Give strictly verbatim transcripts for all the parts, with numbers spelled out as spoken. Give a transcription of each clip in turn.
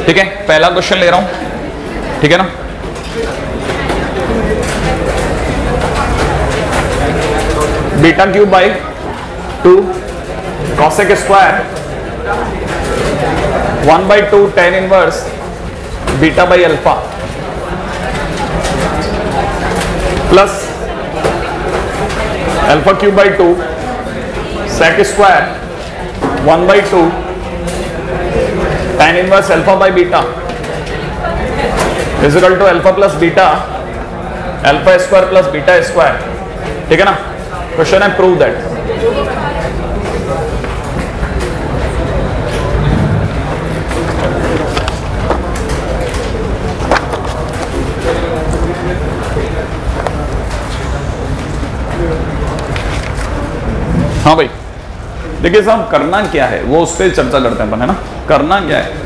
ठीक है, पहला क्वेश्चन ले रहा हूं, ठीक है ना। Beta cube by two cosec square one by two tan inverse beta by alpha plus alpha cube by two sec square one by two tan inverse alpha by beta is equal to alpha plus beta alpha square plus beta square, ठीक है ना। Question है prove that. हाँ भाई देखिए साहब, करना क्या है वो उस पर चर्चा करते हैं अपन, है ना। करना क्या है,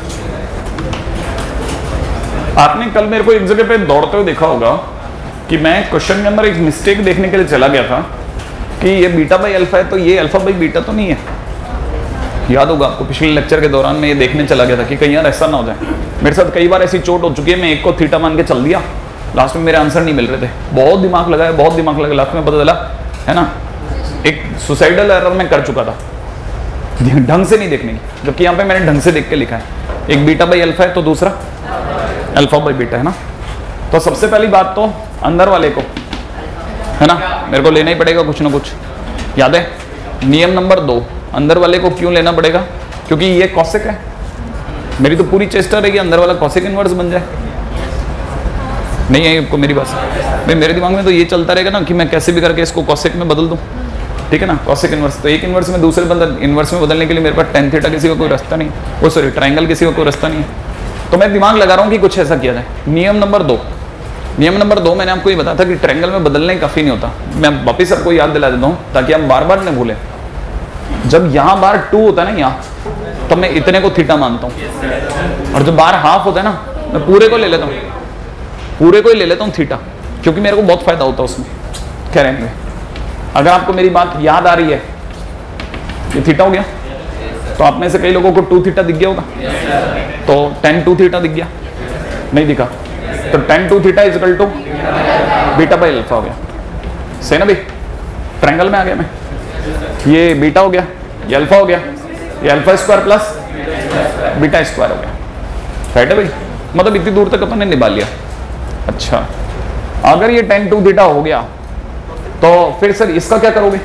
आपने कल मेरे को एक जगह पे दौड़ते हुए देखा होगा कि मैं क्वेश्चन के अंदर एक मिस्टेक देखने के लिए चला गया था कि ये बीटा बाई अल्फा है तो ये अल्फा बाई बीटा तो नहीं है। याद होगा आपको, पिछले लेक्चर के दौरान मैं ये देखने चला गया था कि कहीं यार ऐसा ना हो जाए। मेरे साथ कई बार ऐसी चोट हो चुकी है, मैं एक को थीटा मान के चल दिया, लास्ट में मेरे आंसर नहीं मिल रहे थे, बहुत दिमाग लगाया बहुत दिमाग लगा, लास्ट में पता चला है ना एक सुसाइडल एरर में कर चुका था, ढंग से नहीं देखने की, जबकि यहाँ पे मैंने ढंग से देख के लिखा है। एक बीटा बाई अल्फा है तो दूसरा अल्फा बाई बीटा, है ना। तो सबसे पहली बात तो अंदर वाले को, है ना, मेरे को लेना ही पड़ेगा कुछ ना कुछ। याद है नियम नंबर दो, अंदर वाले को क्यों लेना पड़ेगा, क्योंकि ये कॉसेक है। मेरी तो पूरी चेष्टा रहेगी अंदर वाला कॉसेक इनवर्स बन जाए। नहीं है आपको मेरी बात, भाई मेरे दिमाग में तो ये चलता रहेगा ना कि मैं कैसे भी करके इसको कॉसेक में बदल दूं, ठीक है ना। कॉसेक इनवर्स तो एक इनवर्स में दूसरे बदल इनवर्स में बदलने के लिए मेरे पास टेन थीटा किसी का कोई रास्ता नहीं, वो सॉरी ट्रायंगल किसी का कोई रास्ता नहीं है। तो मैं दिमाग लगा रहा हूँ कि कुछ ऐसा किया जाए। नियम नंबर दो, नियम नंबर दो मैंने आपको ये बताया था कि ट्रायंगल में बदलने काफी नहीं होता। मैं वापिस आपको याद दिला देता हूँ ताकि हम बार बार न भूलें। जब यहाँ बार टू होता है ना यहाँ, तब मैं इतने को थीटा मानता हूँ, और जब बार हाफ होता है ना मैं पूरे को ले लेता हूँ, पूरे को ही ले लेता हूँ थीटा, क्योंकि मेरे को बहुत फायदा होता है उसमें। कह रहे हैं अगर आपको मेरी बात याद आ रही है, ये थीटा हो गया, तो आप में से कई लोगों को टू थीटा दिख गया होगा, तो टेन टू थीटा दिख गया, नहीं दिखा तो tan two theta is equal to beta by alpha हो गया। सही ना भाई, ट्रायंगल में आ गया मैं। ये बीटा हो गया, ये अल्फा हो गया, ये alpha square plus beta square हो गया। राइट है भाई, मतलब इतनी दूर तक अपन ने निभा लिया। अच्छा, अगर ये टेन टू थीटा हो गया तो फिर सर इसका क्या करोगे?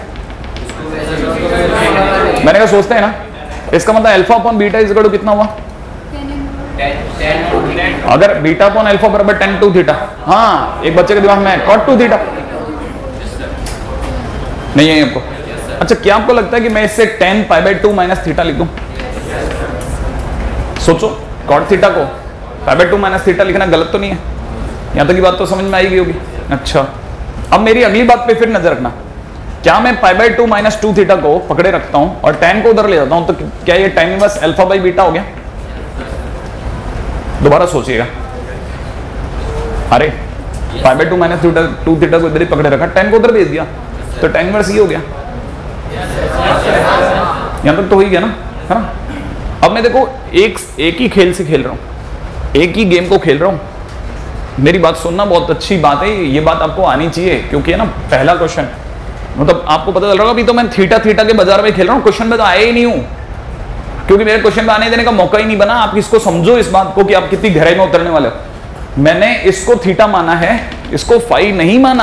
मैंने कहा सोचते हैं ना, इसका मतलब alpha upon beta is equal to कितना हुआ? अगर बीटा अपॉन अल्फा बराबर टेन टू थीटा, हाँ एक बच्चे के दिमाग में कॉट टू थीटा नहीं है आपको। अच्छा, क्या आपको लगता है कि मैं इससे tan pi by two minus theta लिख दूं? सोचो, कॉट थीटा को pi by two minus theta लिखना गलत तो नहीं है? यहां तक की बात तो समझ में आएगी होगी। अच्छा, अब मेरी अगली बात पे फिर नजर रखना, क्या मैं pi by two minus two theta को पकड़े रखता हूं और टेन को उधर ले जाता हूं, तो क्या ये tan inverse alpha by beta हो गया? दोबारा सोचिएगा, अरे pi by two minus two theta को इधर ही पकड़े रखा, टेन को उधर भेज दिया, तो टेन इनवर्स ये हो गया। यहां तक तो हो ही गया ना, है ना। अब मैं देखो एक एक ही खेल से खेल रहा हूं, एक ही गेम को खेल रहा हूं। मेरी बात सुनना, बहुत अच्छी बात है, ये बात आपको आनी चाहिए, क्योंकि है ना पहला क्वेश्चन, मतलब आपको पता चल रहा होगा अभी तो मैं थीटा थीटा के बाजार में खेल रहा हूँ, क्वेश्चन में तो आया ही नहीं हूँ, क्योंकि मेरे क्वेश्चन में आने देने का मौका ही नहीं बना। आप इसको समझो इस बात को कि आप कितनी गहराई में उतरने वाले हो। मैंने इसको थीटा माना है, इसको फाई नहीं माना।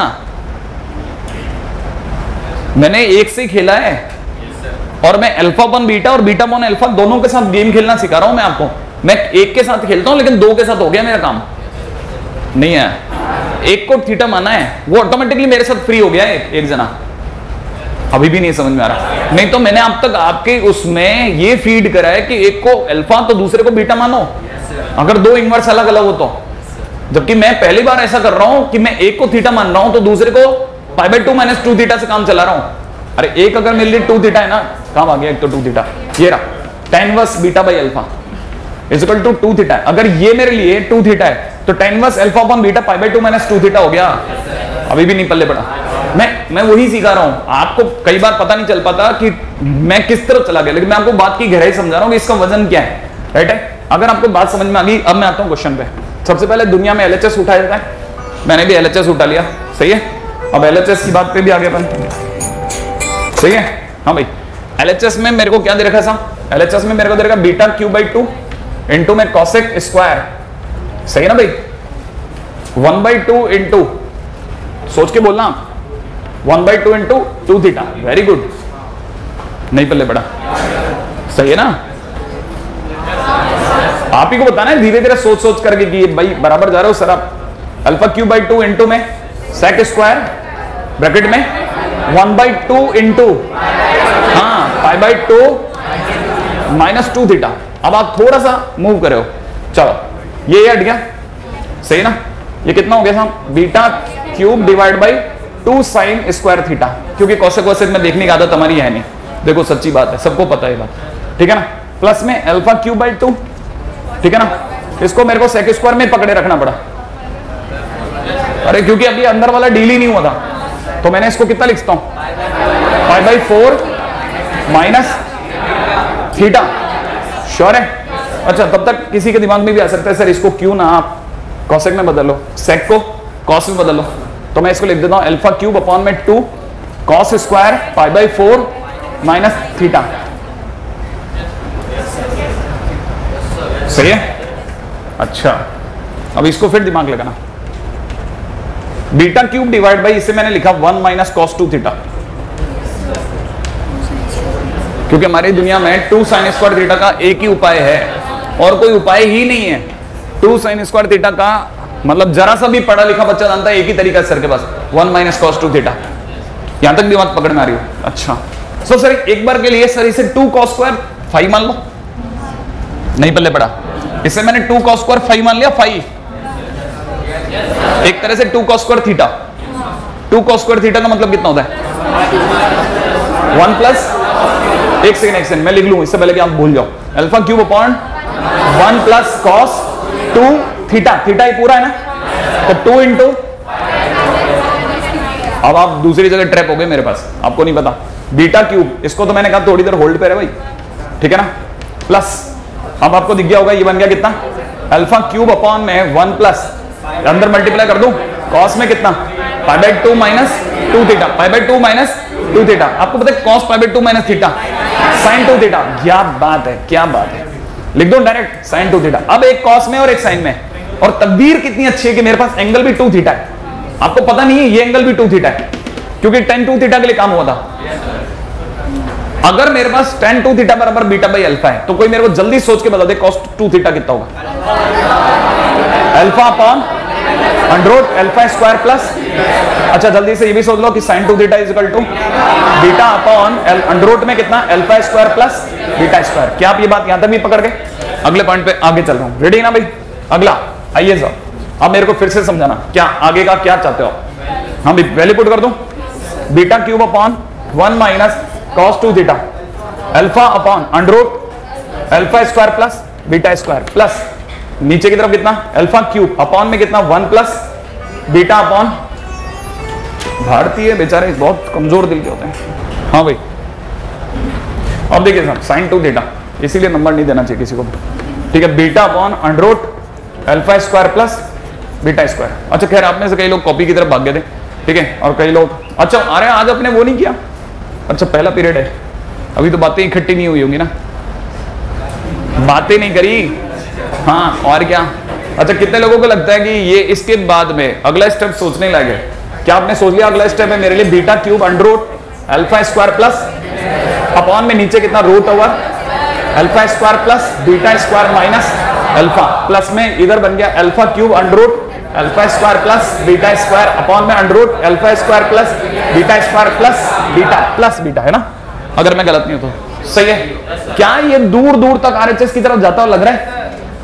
मैंने एक से खेला है और मैं अल्फा अपन बीटा और बीटा अपन अल्फा दोनों के साथ गेम खेलना सिखा रहा हूं मैं आपको। मैं एक के साथ खेलता हूं लेकिन दो के साथ हो गया मेरा काम, नहीं है। एक को थीटा माना है, वो ऑटोमेटिकली मेरे साथ फ्री हो गया है एक जना। अभी भी नहीं समझ में आ रहा? नहीं तो मैंने अब तक आपके उसमें ये फीड करा है कि एक को अल्फा तो दूसरे को बीटा मानो, अगर दो इनवर्स अलग अलग हो तो। जबकि मैं पहली बार ऐसा कर रहा हूं कि मैं एक को थीटा मान रहा हूं तो दूसरे को pi by two minus two theta से काम चला रहा हूं। अरे एक अगर मेरे लिए टू थीटा है ना, काम आ गया एक तो टू थीटा, ये रहा tan inverse beta by alpha is equal to two two. अगर ये मेरे लिए टू थीटा है तो tan inverse alpha upon beta pi by two minus two theta हो गया। अभी भी नहीं पल्ले पड़ा। मैं मैं वही सिखा रहा हूं आपको। कई बार पता नहीं चल पाता कि मैं किस तरफ चला गया, लेकिन मैं आपको बात की गहराई समझा रहा हूं कि इसका वजन क्या है। राइट है, अगर आपको बात समझ में आ गई, अब मैं आता हूं क्वेश्चन पे। सबसे पहले दुनिया में एलएचएस उठाया जाता है, मैंने भी एलएचएस उठा लिया, सही है। अब एलएचएस की बात पे भी आगे अपन, सही है। हाँ भाई, एलएचएस में मेरे को क्या दे रखा है? एलएचएस में मेरे को दे रखा beta cube by two into में कॉसेक स्क्वायर, सही है ना भाई। वन बाई टू इंटू, सोच के बोलना, one by two into two theta, very good, नहीं पल्ले बड़ा, सही है ना। आप ही को बताना है धीरे धीरे सोच सोच करके कि भाई बराबर जा रहे हो सर आप। Alpha cube by two into में सेक स्क्वायर ब्रैकेट में वन बाई टू इंटू हाँ pi by two minus two theta. अब आप थोड़ा सा मूव करे हो, चलो ये हट गया, सही ना। ये कितना हो गया साहब? Beta cube divide by two sine square theta, क्योंकि कौशिक वौशिक में देखने की आदत हमारी है नहीं। देखो सच्ची बात है, सबको पता है बात, ठीक है ना। प्लस में अल्फा क्यूब बाई टू, ठीक है ना। इसको मेरे को सेक स्क्वायर में पकड़े रखना पड़ा, अरे क्योंकि अभी अंदर वाला डील ही नहीं हुआ था, तो मैंने इसको कितना लिखता हूं? Pi by four minus theta, sure है। अच्छा, तब तक किसी के दिमाग में भी आ सकता है सर इसको क्यों ना आप कॉसेक में बदल लो, सेक को कॉस में बदल लो। तो मैं इसको लिख देता हूं अल्फा क्यूब अपॉन में two cos square pi by four minus theta, सही है। अच्छा, अब इसको फिर दिमाग लगाना, बीटा क्यूब डिवाइड बाई, इसे मैंने लिखा one minus cos two theta, क्योंकि हमारी दुनिया में टू साइन स्क्वायर थीटा का एक ही उपाय है और कोई उपाय ही नहीं है। टू साइन स्क्वायर थीटा का मतलब जरा सा भी पढ़ा लिखा बच्चा जानता है एक ही तरीका है सर के पास, one minus cos two theta. यहां तक भी बात पकड़ में आ रही हो? अच्छा, सो सर एक बार के लिए सर इसे टू कॉस स्क्वायर फाइव मान लो, नहीं पल्ले पड़ा। इसे मैंने टू कॉस स्क्वायर फाइव मान लिया, फाइव एक तरह से two cos square theta. Two cos square theta का मतलब कितना होता है? वन प्लस, एक सेकंड एक सेकंड मैं लिख लूं इससे पहले कि आप भूल जाओ। Alpha cube upon one plus cos two theta, theta ही पूरा है ना, तो टू इंटू, अब आप दूसरी जगह ट्रैप हो गए मेरे पास, आपको नहीं पता। बीटा क्यूब, इसको तो मैंने कहा थोड़ी देर होल्ड पे रहे भाई, ठीक है ना। प्लस, अब आपको दिख गया होगा ये बन गया कितना? अल्फा क्यूब अपॉन में वन प्लस, अंदर मल्टीप्लाई कर दूं, कॉस में कितना? Pi by two minus two theta, pi by two minus two theta. आपको पता है cos pi by two minus theta sine two theta. क्या बात है, क्या बात है, लिख दो डायरेक्ट साइन टू थीटा। अब एक कॉस में और एक साइन में, और तकदीर कितनी अच्छी है कि मेरे पास एंगल भी टू थीटा है। आपको पता नहीं है ये एंगल भी टू थीटा है, क्योंकि टेन टू थीटा के लिए काम हुआ था। अगर मेरे पास टेन टू थीटा बराबर बीटा बाई अल्फा है, तो कोई मेरे को जल्दी सोच के बता दे कॉस टू थीटा कितना होगा? Alpha upon under root alpha square plus, अच्छा जल्दी से ये भी सोच लो कि sine two theta is equal to beta upon under root में कितना? Alpha square plus beta square. क्या आप ये बात यहां तक भी पकड़ गए? अगले पॉइंट पे आगे चल रहा हूं, रेडी ना भाई? अगला आइए सर, अब मेरे को फिर से समझाना क्या आगे का क्या चाहते हो। हम वैल्यू पुट कर दूं, beta cube upon one minus cos two theta alpha upon under root alpha square plus beta square, plus नीचे की तरफ कितना? अल्फा क्यूब अपॉन में कितना? वन प्लस बीटा अपॉन, भारतीय बेचारे बहुत कमजोर दिल के होते हैं। हाँ भाई, अब देखिए साहब साइन टू थीटा, इसीलिए नंबर नहीं देना चाहिए किसी को, ठीक है। Beta upon under root alpha square plus beta square. अच्छा खैर, आप में से कई लोग कॉपी की तरफ भाग गए थे, ठीक है, और कई लोग अच्छा अरे आज आपने वो नहीं किया, अच्छा पहला पीरियड है, अभी तो बातें इकट्ठी नहीं हुई होंगी ना, बातें नहीं करी, हाँ और क्या। अच्छा कितने लोगों को लगता है कि ये इसके बाद में अगला स्टेप सोचने लगे? क्या आपने सोच लिया अगला स्टेप है मेरे लिए beta cube under root alpha square plus upon में नीचे कितना? Root over alpha square plus beta square minus alpha, plus में इधर बन गया alpha cube under root alpha square plus beta square upon में under root alpha square plus beta square plus beta plus beta, है ना, अगर मैं गलत नहीं हूं तो। सही है? क्या ये दूर दूर तक आरएचएस की तरफ जाता हुआ लग रहा है?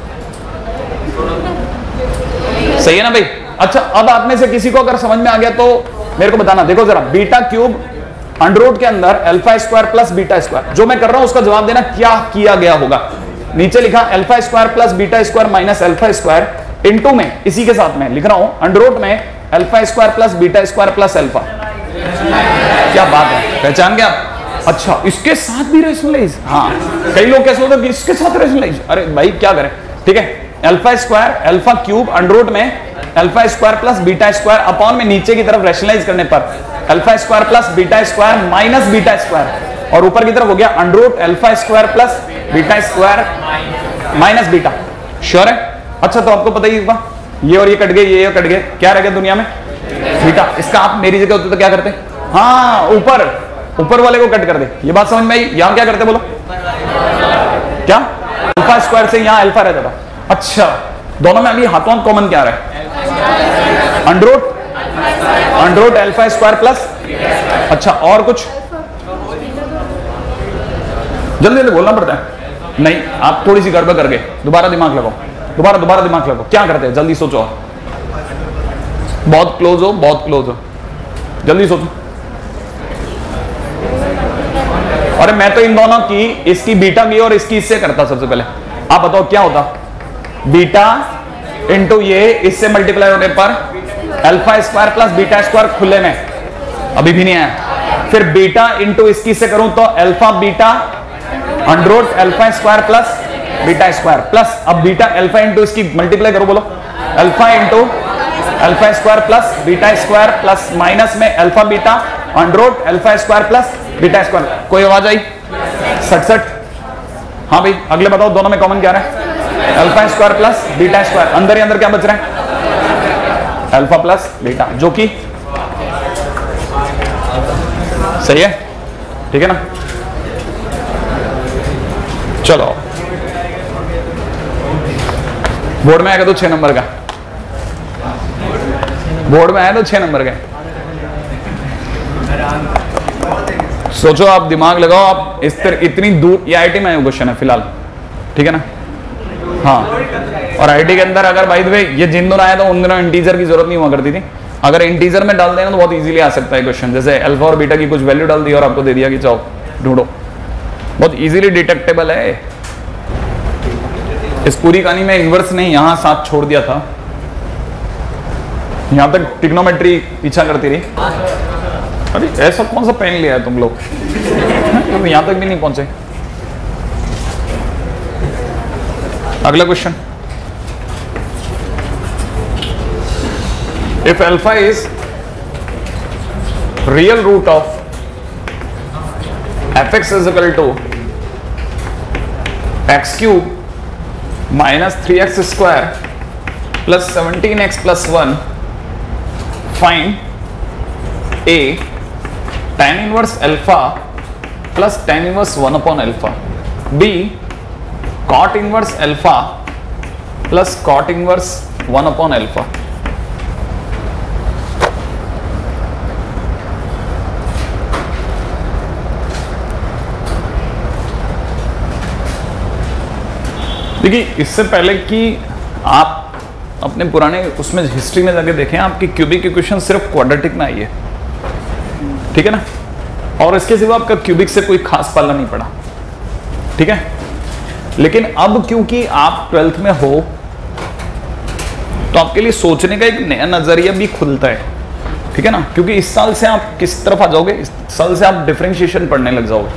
सही है ना भाई? अच्छा अब आप में से किसी को अगर समझ में आ गया तो मेरे को बताना। देखो जरा, बीटा क्यूब अंडर रूट के अंदर alpha square plus beta square, जो मैं कर रहा हूं उसका जवाब देना क्या किया गया होगा। नीचे लिखा alpha square plus beta square minus alpha square into में इसी के साथ में लिख रहा हूं अंडर रूट में alpha square plus beta square plus alpha. क्या बात है, पहचान गया आप? अच्छा इसके साथ भी रेशनलाइज, हाँ कई लोग कैसे होते हैं इसके साथ रेशनलाइज, अरे भाई क्या करें, ठीक है, alpha square alpha cube under root में alpha square plus beta square upon में नीचे की तरफ रैशनलाइज करने पर alpha square plus beta square minus beta square और ऊपर की तरफ हो गया under root alpha square plus beta square minus beta. Sure है? अच्छा तो आपको पता ही होगा ये और ये कट गए, ये कट गए, क्या रह गया दुनिया में? बीटा। इसका आप मेरी जगह होते तो क्या करते? हाँ, ऊपर ऊपर वाले को कट कर दे। ये बात समझ में आई? यहां क्या करते बोलो? क्या अल्फा स्क्वायर से यहां अल्फा रहता था। अच्छा, दोनों में अभी हाथों कॉमन क्या रहा है? Under root under root alpha square plus, अच्छा और कुछ जल्दी जल्दी बोलना पड़ता है। नहीं, आप थोड़ी सी गड़बड़ कर गए, दोबारा दिमाग लगाओ, दोबारा दोबारा दिमाग लगाओ। क्या करते हैं? जल्दी सोचो, बहुत क्लोज हो, बहुत क्लोज हो, जल्दी सोचो। अरे मैं तो इन दोनों की, इसकी बीटा की और इसकी इससे करता सबसे पहले। आप बताओ क्या होता? बीटा इंटू ये, इससे मल्टीप्लाई होने पर alpha square plus beta square खुले में, अभी भी नहीं आया। फिर बीटा इंटू इसकी से करूं तो alpha beta under root alpha square plus beta square plus, अब बीटा अल्फा इंटू इसकी मल्टीप्लाई करो, बोलो alpha into alpha square plus beta square plus minus में alpha beta under root alpha square plus beta square. कोई आवाज आई? सड़सठ। हाँ भाई, अगले बताओ दोनों में कॉमन क्या है? Alpha square plus beta square. अंदर ही अंदर क्या बच रहा है? अल्फा प्लस बीटा, जो कि सही है, ठीक है ना? चलो, बोर्ड में आएगा तो छह नंबर का, बोर्ड में आया तो छह नंबर का। सोचो, आप दिमाग लगाओ, आप इस तरह इतनी दूर, ये आईटी में आया क्वेश्चन है फिलहाल, ठीक है ना? हाँ, और आईटी के अंदर अगर बाय द वे ये जिन दिनों आया तो उन दिनों इंटीजर की जरूरत नहीं हुआ करती थी। अगर इंटीजर में डाल देना तो बहुत इजीली आ सकता है क्वेश्चन। जैसे अल्फा और बीटा की कुछ वैल्यू डाल दी और आपको दे दिया कि जाओ ढूंढो, बहुत इजीली डिटेक्टेबल है। इस पूरी कहानी में इन्वर्स ने यहां साथ छोड़ दिया था, यहां तक ट्रिग्नोमेट्री पीछा करती रही। अरे ऐसा कौन सा पेन लिया है तुम लोग? तुम यहां तक भी नहीं पहुंचे। अगला question, if alpha is real root of f x is equal to x cube minus three x square plus seventeen x plus one, find a tan inverse alpha plus tan inverse one upon alpha, b cot inverse alpha plus cot inverse one upon alpha. देखिए, इससे पहले कि आप अपने पुराने उसमें history में जाके देखें, आपकी क्यूबिक इक्वेशन सिर्फ क्वाड्रेटिक में आई है, ठीक है ना? और इसके सिवा आपका क्यूबिक से कोई खास पाला नहीं पड़ा, ठीक है? लेकिन अब क्योंकि आप ट्वेल्थ में हो तो आपके लिए सोचने का एक नया नजरिया भी खुलता है, ठीक है ना? क्योंकि इस साल से आप किस तरफ आ जाओगे? इस साल से आप डिफरेंशिएशन पढ़ने लग जाओगे,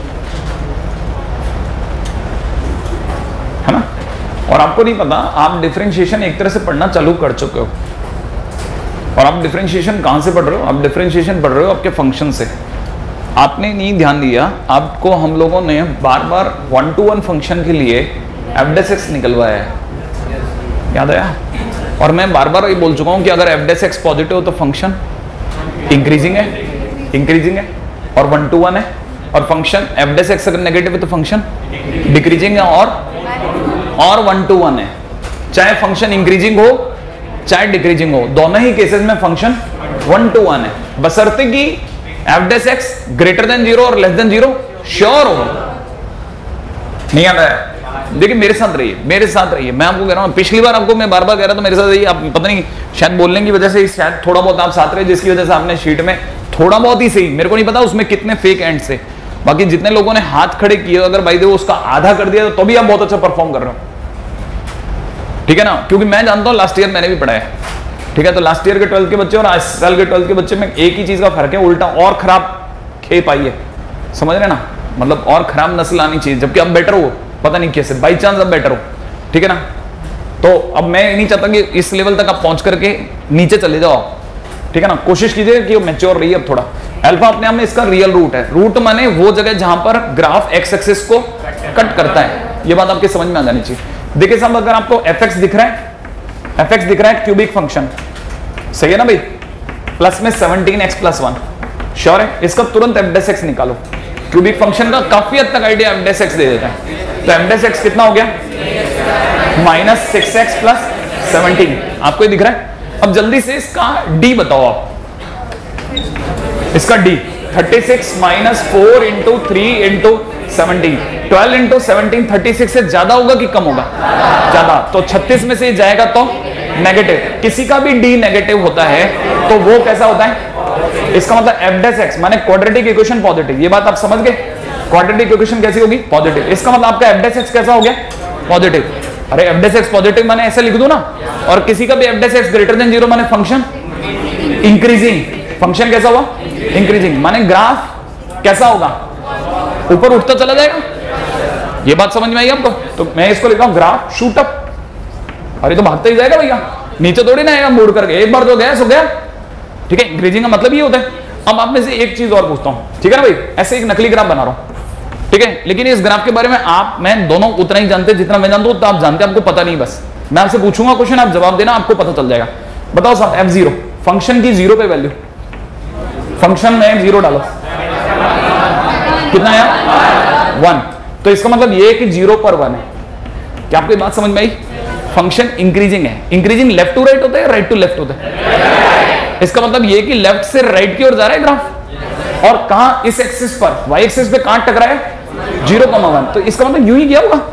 है ना? और आपको नहीं पता, आप डिफरेंशिएशन एक तरह से पढ़ना चालू कर चुके हो। और आप डिफरेंशिएशन कहां से पढ़ रहे हो? आप डिफरेंशिएशन पढ़ रहे हो आपके फंक्शन से। आपने नहीं ध्यान दिया, आपको हम लोगों ने बार बार वन टू वन फंक्शन के लिए एफ डेस एक्स निकलवाया है, याद आया? और मैं बार बार ये बोल चुका हूं कि अगर एफ डेस एक्स पॉजिटिव हो तो फंक्शन इंक्रीजिंग है, इंक्रीजिंग है और वन टू वन है, और फंक्शन एफ डेस एक्स अगर नेगेटिव है तो फंक्शन डिक्रीजिंग है और और वन टू वन है। चाहे फंक्शन इंक्रीजिंग हो चाहे डिक्रीजिंग हो, दोनों ही केसेस में फंक्शन वन टू वन है, बशर्ते कि f dash x greater than zero और लेस देन जीरो श्योर हो। नहीं आता है? देखिए, मेरे साथ रहिए, मेरे साथ रहिए, मैं आपको कह रहा हूं, पिछली बार आपको मैं बार बार कह रहा था मेरे साथ रहिए, आप पता नहीं शायद बोलने की वजह से शायद थोड़ा बहुत आप साथ रहे, जिसकी वजह से आपने शीट में थोड़ा बहुत ही सही, मेरे को नहीं पता उसमें कितने फेक एंड से, बाकी जितने लोगों ने हाथ खड़े किए, अगर भाई देखो उसका आधा कर दिया तो भी आप बहुत अच्छा परफॉर्म कर रहे हो, ठीक है ना? क्योंकि मैं जानता हूं लास्ट ईयर मैंने भी पढ़ा है, ठीक है? तो लास्ट ईयर के ट्वेल्थ के बच्चे और आज साल के ट्वेल्थ के बच्चे में एक ही चीज का फर्क है, उल्टा और खराब खेप आई है, समझ रहे ना? मतलब और खराब नस्ल आनी चाहिए, जबकि अब बेटर हो, पता नहीं कैसे, बाई चांस अब बेटर हो, ठीक है ना? तो अब मैं नहीं चाहता कि इस लेवल तक आप पहुंच करके नीचे चले जाओ, ठीक है ना। कोशिश कीजिए कि वो मैच्योर रही है अब थोड़ा। अल्फा अपने आप में इसका रियल रूट है। रूट माने वो जगह जहां पर ग्राफ एक्स एक्सिस को कट करता है, ये बात आपके समझ में आ जानी चाहिए। देखिए साहब, अगर आपको एफ एक्स दिख रहा है, एफ एक्स दिख रहा है क्यूबिक फंक्शन, सही है ना भाई, प्लस में seventeen x plus one, sure है, इसका तुरंत एफ डेस एक्स निकालो। क्यूबिक फंक्शन का काफी हद तक आइडिया एफ डेस एक्स दे देता है। तो एफ डेस एक्स कितना हो गया, minus six x plus seventeen, आपको ये दिख रहा है। अब जल्दी से इसका डी बताओ आप, इसका D thirty six minus four into three into seventeen, twelve into seventeen thirty six से ज्यादा होगा कि कम होगा, ज्यादा, तो छत्तीस में से जाएगा तो नेगेटिव। किसी का भी डी नेगेटिव होता है तो वो कैसा होता है, इसका मतलब एफ डेस एक्स माने क्वाड्रेटिक इक्वेशन पॉजिटिव, ये बात आप समझ गए। क्वाड्रेटिक इक्वेशन कैसी होगी, पॉजिटिव, इसका मतलब आपका एफ डेस एक्स कैसा हो गया, पॉजिटिव। अरे एफ डेस एक्स पॉजिटिव माने ऐसे लिख दो ना। और किसी का भी f dash x greater than zero माने फंक्शन इंक्रीजिंग, फंक्शन कैसा हुआ, इंक्रीजिंग, माने ग्राफ कैसा होगा, ऊपर उठता चला जाएगा। ये बात समझ में आई आपको। तो मैं इसको लिख रहा हूं ग्राफ शूट अप, अरे तो भागता ही जाएगा भैया, नीचे थोड़ी ना आएगा मुड़ करके, एक बार तो गया सो गया, ठीक है। इंक्रीजिंग का मतलब ये होता है। अब आप में से एक चीज और पूछता हूं, ठीक है ना भाई, ऐसे एक नकली ग्राफ बना रहा हूं, ठीक है, लेकिन इस ग्राफ के बारे में आप मैं दोनों उतना ही जानते जितना मैं जानता हूं, तो आप जानते हैं, आपको पता नहीं। बस मैं आपसे पूछूंगा क्वेश्चन, आप जवाब देना, आपको पता चल जाएगा। बताओ साहब, एफ जीरो फंक्शन की जीरो पे वैल्यू, फंक्शन में जीरो डालो, कितना आया, वन। तो इसका मतलब ये कि जीरो पर वन है। क्या आपको बात समझ में आई? फंक्शन इंक्रीजिंग है। इंक्रीजिंग लेफ्ट टू राइट होता है, राइट टू लेफ्ट होता है। इसका मतलब ये कि लेफ्ट से राइट की ओर जा रहा है ग्राफ, और कहां, इस एक्सिस पर, वाई एक्सिस पे कहां टकराया, जीरो कॉमा वन। तो इसका मतलब यूं ही गया होगा,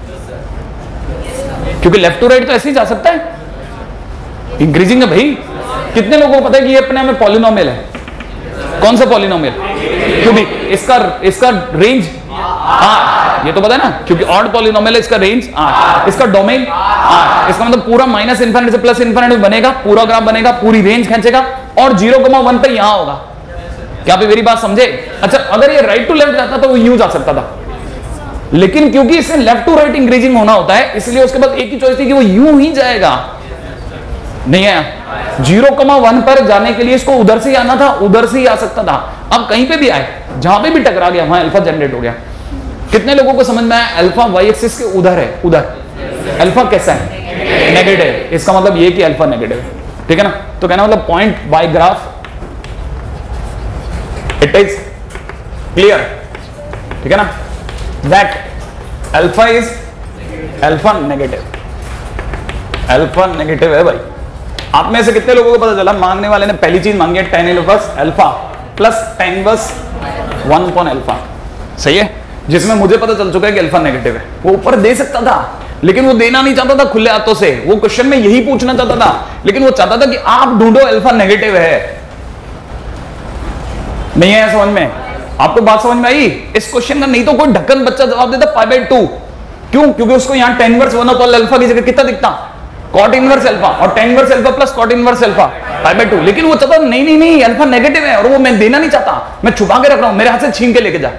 क्योंकि लेफ्ट टू राइट तो ऐसे ही जा सकता है। इंक्रीजिंग है भाई। कितने लोगों को पता है कि ये अपने में पॉलिनोमियल है? कौन सा पॉलिनोमियल, क्यूबिक, इसका इसका रेंज आर, ये तो पता है ना, क्योंकि ऑड पॉलिनोमियल है, इसका रेंज आर, इसका डोमेन आर। इसका मतलब पूरा माइनस इनफिनिटी से प्लस इनफिनिटी बनेगा, पूरा ग्राफ बनेगा, पूरी रेंज खींचेगा, और जीरो कॉमा वन पे यहां होगा। क्या आप मेरी बात समझे? अच्छा, अगर ये राइट टू लेफ्ट जाता तो वो यूं जा सकता था, लेकिन क्योंकि इसे लेफ्ट टू राइट इंक्रीजिंग होना होता है, इसलिए उसके बाद एक ही चॉइस थी कि वो यूं ही जाएगा। नहीं आया, जीरो कमा वन पर जाने के लिए इसको उधर से ही आना था, उधर से ही आ सकता था। अब कहीं पे भी आए, जहां पे भी टकरा गया वहां अल्फा जनरेट हो गया। कितने लोगों को समझ में आया? अल्फा वाई एक्सिस के उधर है, उधर अल्फा कैसा है, नेगेटिव। इसका मतलब ये कि अल्फा नेगेटिव है, ठीक है ना। तो कहना मतलब point by graph it is clear, ठीक है ना, that alpha is alpha negative, alpha negative है भाई। आप में से कितने लोगों को पता चला? मांगने वाले ने पहली चीज मांगी है tan inverse alpha plus tan inverse one upon alpha, सही है, जिसमें मुझे पता चल चुका है कि अल्फा नेगेटिव है। वो ऊपर दे सकता था, लेकिन वो देना नहीं चाहता था खुले हाथों से। वो क्वेश्चन में यही पूछना चाहता था, लेकिन वो चाहता था कि आप ढूंढो अल्फा नेगेटिव है। नहीं है समझ में? आपको बात समझ में आई? इस क्वेश्चन का नहीं तो कोई ढक्कन बच्चा जवाब देता पाई बाय टू। क्यों? क्योंकि उसको यहां tan inverse one upon alpha की जगह कितना दिखता, कॉट इनवर्स अल्फा, और tan inverse alpha plus cot inverse alpha pi by two. लेकिन वो चाहता नहीं नहीं नहीं अल्फा नेगेटिव है, और वो मैं देना नहीं चाहता, मैं छुपा के रख रहा हूं, मेरे हाथ से छीन के लेके जा।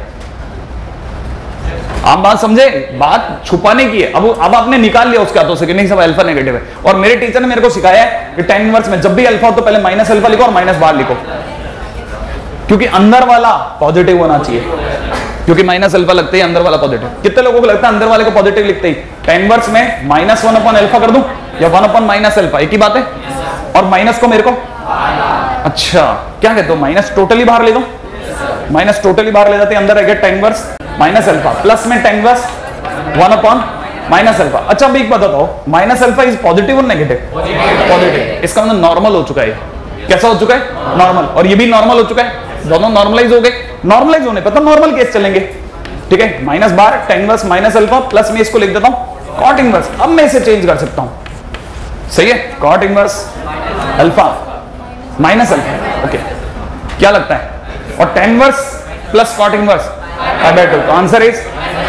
आप बात समझे? बात छुपाने की है। अब अब आपने निकाल लिया उसके हाथों से कि नहीं सब अल्फा नेगेटिव है। और मेरे टीचर ने मेरे को सिखाया है कि टेन इनवर्स में जब भी अल्फा हो तो पहले माइनस अल्फा लिखो और माइनस बाहर लिखो, क्योंकि अंदर वाला पॉजिटिव होना चाहिए, क्योंकि माइनस अल्फा लगते ही अंदर वाला पॉजिटिव। कितने लोगों को लगता है अंदर वाले को पॉजिटिव लिखते ही टेन इनवर्स में माइनस वन अपॉन अल्फा कर दूं या वन अपॉन माइनस अल्फा, एक ही बात है। और माइनस को मेरे को, अच्छा क्या कहते हो, माइनस टोटली बाहर ले दो, माइनस टोटली बाहर ले जाते हैं, अंदर रह गया tan inverse minus alpha plus में tan inverse one upon minus alpha. अच्छा अब एक बात बताओ, माइनस अल्फा इज पॉजिटिव और नेगेटिव? पॉजिटिव। इसका मतलब नॉर्मल हो चुका है। कैसा हो चुका है? नॉर्मल। और ये भी नॉर्मल हो चुका है, दोनों नॉर्मलाइज हो गए। नॉर्मलाइज होने पर तो नॉर्मल केस चलेंगे, ठीक है। माइनस बार tan inverse minus alpha plus में इसको लिख देता हूं कॉट इनवर्स। अब मैं इसे चेंज कर सकता हूं, सही है, cot inverse alpha minus alpha, okay. क्या लगता है? और tan inverse plus cot inverse pi by two, तो आंसर इज,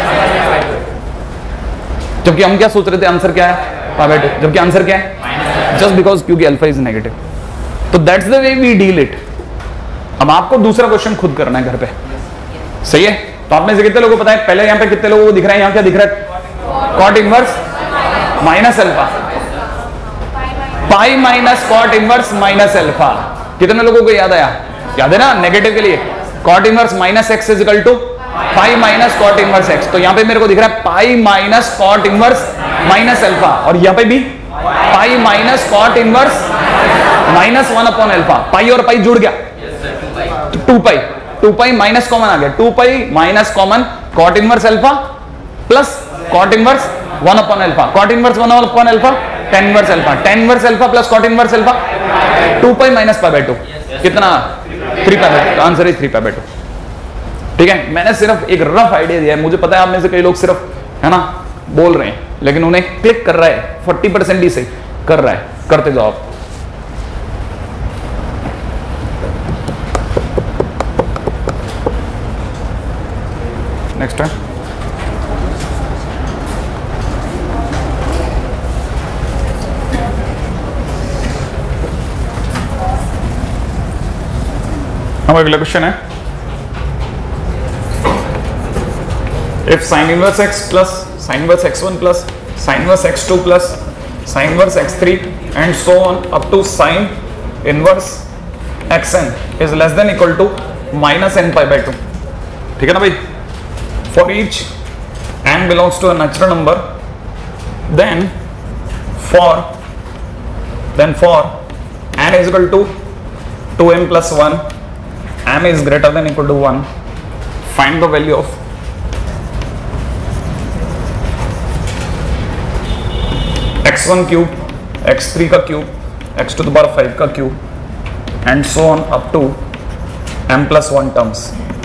जबकि हम क्या सोच रहे थे, आंसर क्या है, पाई बाय टू, जबकि आंसर क्या है, जस्ट बिकॉज क्योंकि अल्फा इज नेगेटिव। तो that's the way we deal it. अब आपको दूसरा क्वेश्चन खुद करना है घर पे, सही है। तो आप में से कितने लोगों को पता है, पहले यहां पे कितने लोगों को दिख रहा है, यहां क्या दिख रहा है, cot inverse minus alpha, pi minus cot inverse minus alpha. कितने लोगों को याद आया? याद है ना? नेगेटिव के लिए cot inverse minus x is equal to pi minus cot inverse x. तो यहां पे मेरे को दिख रहा है pi minus cot inverse minus alpha, और यहां पे भी pi minus cot inverse minus one upon alpha. Pi और पाई जुड़ गया तो two pi, two pi minus common आ गया, two pi minus common cot inverse alpha plus cot inverse one upon alpha. Cot inverse one upon alpha tan inverse alpha, tan inverse alpha plus cot inverse alpha two pi minus pi by two. कितना? Three pi by two. Answer is three pi by two. ठीक है, मैंने सिर्फ एक rough idea दिया है। मुझे पता है आप में से कई लोग सिर्फ है ना बोल रहे हैं, लेकिन उन्हें क्लिक कर रहा है फोर्टी परसेंट ही से कर रहा है। करते जाओ आप। नेक्स्ट है हमारा अगला क्वेश्चन है, if sin inverse x plus sin inverse x one plus sin inverse x two plus sin inverse x three and so on up to sin inverse xn is less than equal to minus n pi by two। ठीक है ना भाई? For each n belongs to a natural number, then for then for n is equal to two m plus one, m is greater than equal to one, find the value of x one cube, x three का cube, x to the power five का cube and so on up to m plus one terms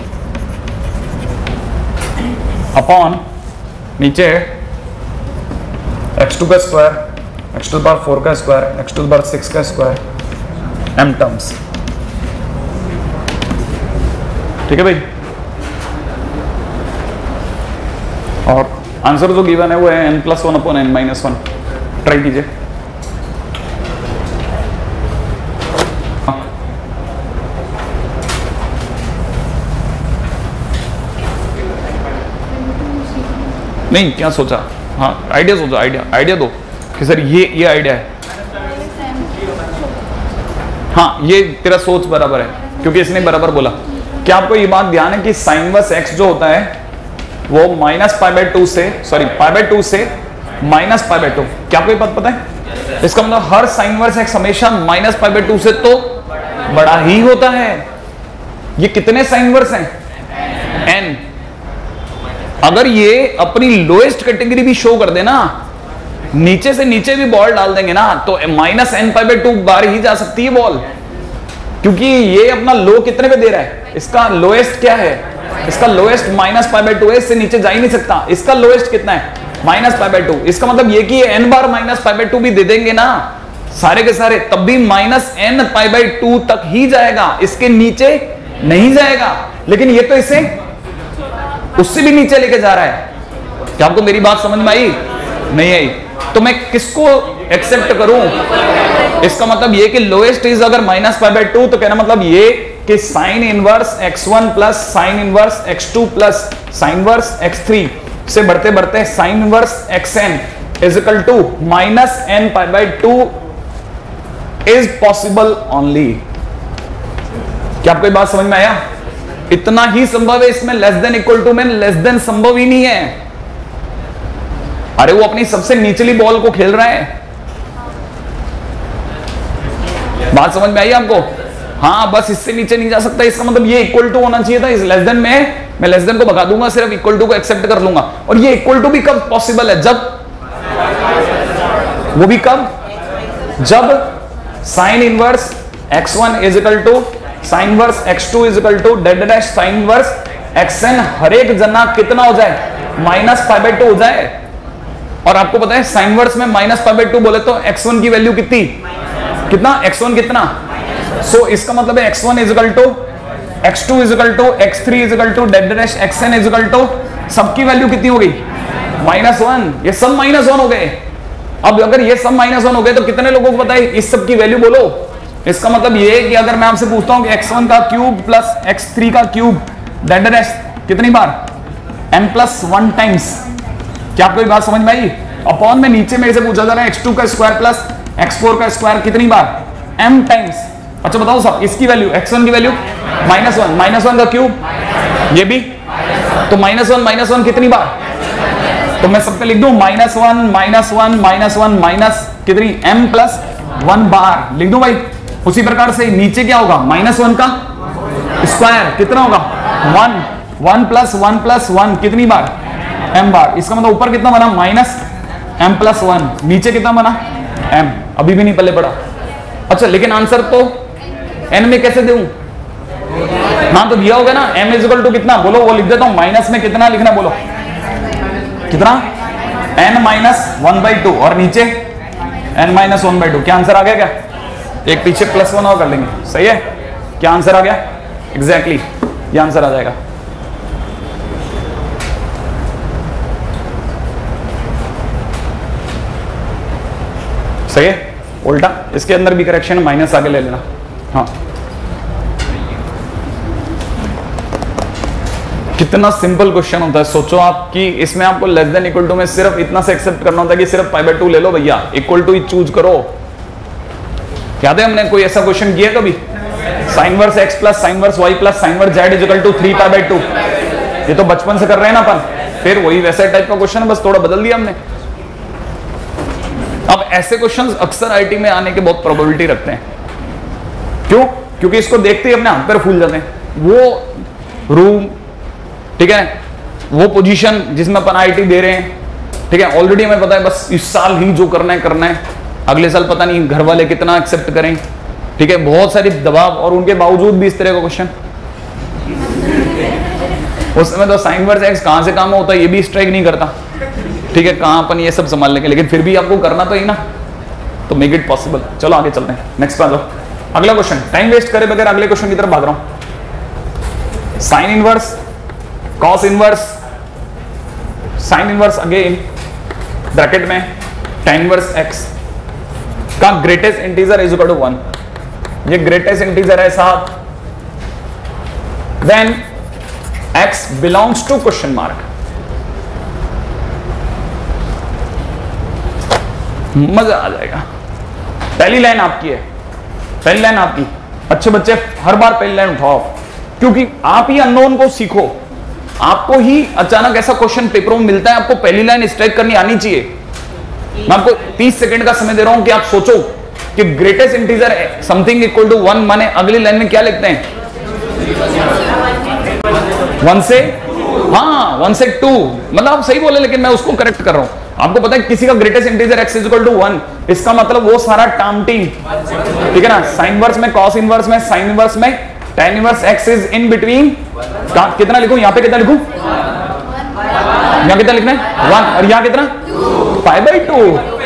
upon नीचे x two का square, x to the power four का square, x to the power six का square, m terms. ठीक है भाई? और answer जो गिवन है वो है n plus one upon n minus one. Try कीजिए। नहीं, क्या सोचा? हाँ, आइडिया सोचा, आइडिया आइडिया दो कि सर ये ये आइडिया है। हाँ, ये तेरा सोच बराबर है क्योंकि इसने बराबर बोला। क्या आपको ये बात ध्यान है कि साइन इनवर्स एक्स जो होता है वो माइनस पाई बाय टू से सॉरी पाई बाय टू से माइनस पाई बाय टू। क्या आपको ये बात पता है? इसका मतलब हर साइन इनवर्स एक्स हमेशा माइनस पाई बाय टू से तो बड़ा ही होता है। ये कितने साइन इनवर्स हैं? एन। अगर ये अपनी लोएस्ट कैटेगरी भी शो कर देना, नीचे से नीचे भी बॉल डाल देंगे ना, तो minus n pi by two बार ही जा सकती है बॉल, क्योंकि ये अपना लो कितने पे दे रहा है? इसका लोएस्ट क्या है? इसका lowest minus pi by two है, इससे नीचे जा ही नहीं सकता। इसका लोएस्ट कितना है? Minus pi by two. इसका मतलब ये कि एन बार माइनस पाई बाय टू भी दे देंगे ना सारे के सारे, तब भी minus n pi by two तक ही जाएगा, इसके नीचे नहीं जाएगा। लेकिन ये तो इसे उससे भी नीचे लेके जा रहा है। क्या आपको मेरी बात समझ में आई? नहीं आई? तो मैं किसको एक्सेप्ट करूं? इसका मतलब ये कि लोएस्ट इज अगर माइनस पाई बाय टू, तो कहना मतलब ये कि sine inverse x one plus sine inverse x two plus sine inverse x three से बढ़ते बढ़ते sine inverse x n is equal to minus n pi by two is possible only. क्या आपको बात समझ में आया? इतना ही संभव है इसमें, लेस देन इक्वल टू में लेस देन संभव ही नहीं है। अरे वो अपनी सबसे निचली बॉल को खेल रहा है। बात समझ में आई आपको? हाँ, बस इससे नीचे नहीं जा सकता। इसका मतलब ये इक्वल टू होना चाहिए था। इस लेस देन में मैं लेस देन को भगा दूंगा, सिर्फ इक्वल टू को एक्सेप्ट कर लूंगा। और ये इक्वल टू भी कब पॉसिबल है? जब वो भी कब? जब sine inverse x one is equal to sine inverse x two is equal to dead dash sine inverse x n हर एक जना कितना हो जाए? माइनस पाई बाय टू हो जाए। और आपको पता है साइन इनवर्स में माइनस पाई बाय टू बोले तो एक्स वन की वैल्यू कितनी? कितना? एक्स वन कितना? सो so, इसका मतलब है x one is equal to x two is equal to x three is equal to dead dash x n is equal to सबकी वैल्यू कितनी हो गई? Minus one. ये सब माइनस वन हो गए। अब अगर ये सब माइनस वन हो गए तो कितने लोगों को पता है इस सब की वैल्यू? बोलो। इसका मतलब ये कि अगर मैं आपसे पूछता हूं कि एक्स वन का क्यूब प्लस एक्स थ्री का क्यूब डेड डैश कितनी बार? m plus one times. क्या आपको ये बात समझ में आई? अपॉन में नीचे मेरे से पूछा जा रहा है एक्स टू का स्क्वायर प्लस एक्स फोर का स्क्वायर कितनी बार, m टाइम्स। अच्छा बताओ साहब, इसकी वैल्यू एक्स वन की value minus one, minus one का क्यूब, ये भी तो माइनस वन माइनस वन कितनी बार, तो मैं सब पे लिख दूं minus one minus one minus one minus कितनी m प्लस वन बार लिख दूं भाई। उसी प्रकार से नीचे क्या होगा, माइनस वन का स्क्वायर कितना होगा, one, one plus one plus one कितनी बार, m बार। इसका मतलब ऊपर कितना बना, माइनस m प्लस वन, नीचे कितना बना m, अभी भी नहीं पल्ले पड़ा। अच्छा लेकिन आंसर तो n में कैसे दूं, हाँ तो दिया होगा ना m इजिकल टू कितना, बोलो वो लिख देता हूं, माइनस में कितना लिखना बोलो, कितना n minus one by two और नीचे n minus one by two. क्या आंसर आ गया, क्या एक पीछे प्लस वन और कर लेंगे, सही है। क्या आंसर आ गया, एग्जैक्टली exactly, ये आंसर आ जाएगा। सही है, उल्टा इसके अंदर भी करेक्शन माइनस आगे ले लेना। हाँ कितना सिंपल क्वेश्चन होता है, सोचो आप कि इसमें आपको लेस देन इक्वल टू में सिर्फ इतना से एक्सेप्ट करना होता है कि सिर्फ पाई बाय टू ले लो भैया, इक्वल टू ही चूज करो। याद है हमने कोई ऐसा क्वेश्चन किया कभी, sine verse x plus sine verse y plus sine verse z equal to three pi by two, ये तो बचपन से कर रहे हैं ना अपन, फिर वही वैसा टाइप का क्वेश्चन है, बस थोड़ा बदल दिया हमने। अब ऐसे क्वेश्चंस अक्सर आईटी में आने के बहुत प्रोबेबिलिटी रखते हैं, क्यों, क्योंकि इसको देखते ही अपने हाथ पैर फूल जाते हैं। वो रूम, ठीक है, वो पोजीशन जिसमें अपन आईटी दे रहे हैं, ठीक है, ऑलरेडी हमें पता है बस इस साल ही जो करना है करना है, अगले साल पता नहीं घर वाले कितना एक्सेप्ट करें, ठीक है, बहुत सारी दबाव, और उनके बावजूद भी इस तरह का क्वेश्चन। उस समय तो साइन वर्स एक्स कहां से काम होता है ये भी स्ट्राइक नहीं करता, ठीक है, कहां अपन ये सब संभाल लेंगे, लेकिन फिर भी आपको करना तो ही ना, तो मेक इट पॉसिबल। चलो आगे चलते हैं, नेक्स्ट पे आ जाओ। अगला क्वेश्चन, टाइम वेस्ट करे बगैर अगले क्वेश्चन की तरफ भाग रहा हूं। Sine inverse cos inverse, sine inverse again bracket में tan इनवर्स x का greatest integer is equal to one. ये ग्रेटेस्ट इंटीजर है साहब when x belongs to question mark. मजा आ जाएगा। पहली लाइन आपकी है, पहली लाइन आपकी। अच्छे बच्चे हर बार पहली लाइन उठाओ, क्योंकि आप ही अननोन को सीखो। आपको ही अचानक ऐसा क्वेश्चन पेपरों में मिलता है, आपको पहली लाइन स्ट्राइक करनी आनी चाहिए। मैं आपको तीस सेकंड का समय दे रहा हूं कि आप सोचो कि greatest integer something equal to one माने अगली लाइन में क्या लिखते हैं, वन से, हाँ वन से टू, मतलब आप सही बोले लेकिन मैं उसको करेक्ट कर रहा हूं। आपको पता है किसी का greatest integer x is equal to one, इसका मतलब वो सारा टर्मटिंग, ठीक है ना, साइन इनवर्स में, कॉस इनवर्स में, साइन इनवर्स में, tan inverse x is in between, कितना लिखूं, यहां पे कितना लिखूं, यहां कितना लिखना है वन, और यहां कितना पाई बाय टू।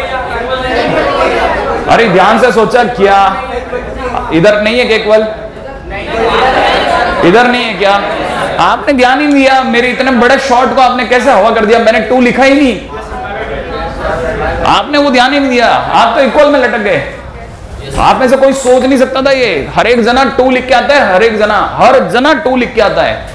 अरे ध्यान से सोचा क्या, इधर नहीं है क्या इक्वल, इधर नहीं है क्या, आपने ध्यान ही नहीं दिया, मेरे इतने बड़े शॉर्ट को आपने कैसे हवा कर दिया, मैंने टू लिखा ही नहीं, आपने वो ध्यान ही नहीं दिया, आप तो इक्वल में लटक गए। आप में से कोई सोच नहीं सकता था ये, हर एक जना टू लिख के आता है, हर एक जना हर जना टू लिख के आता है।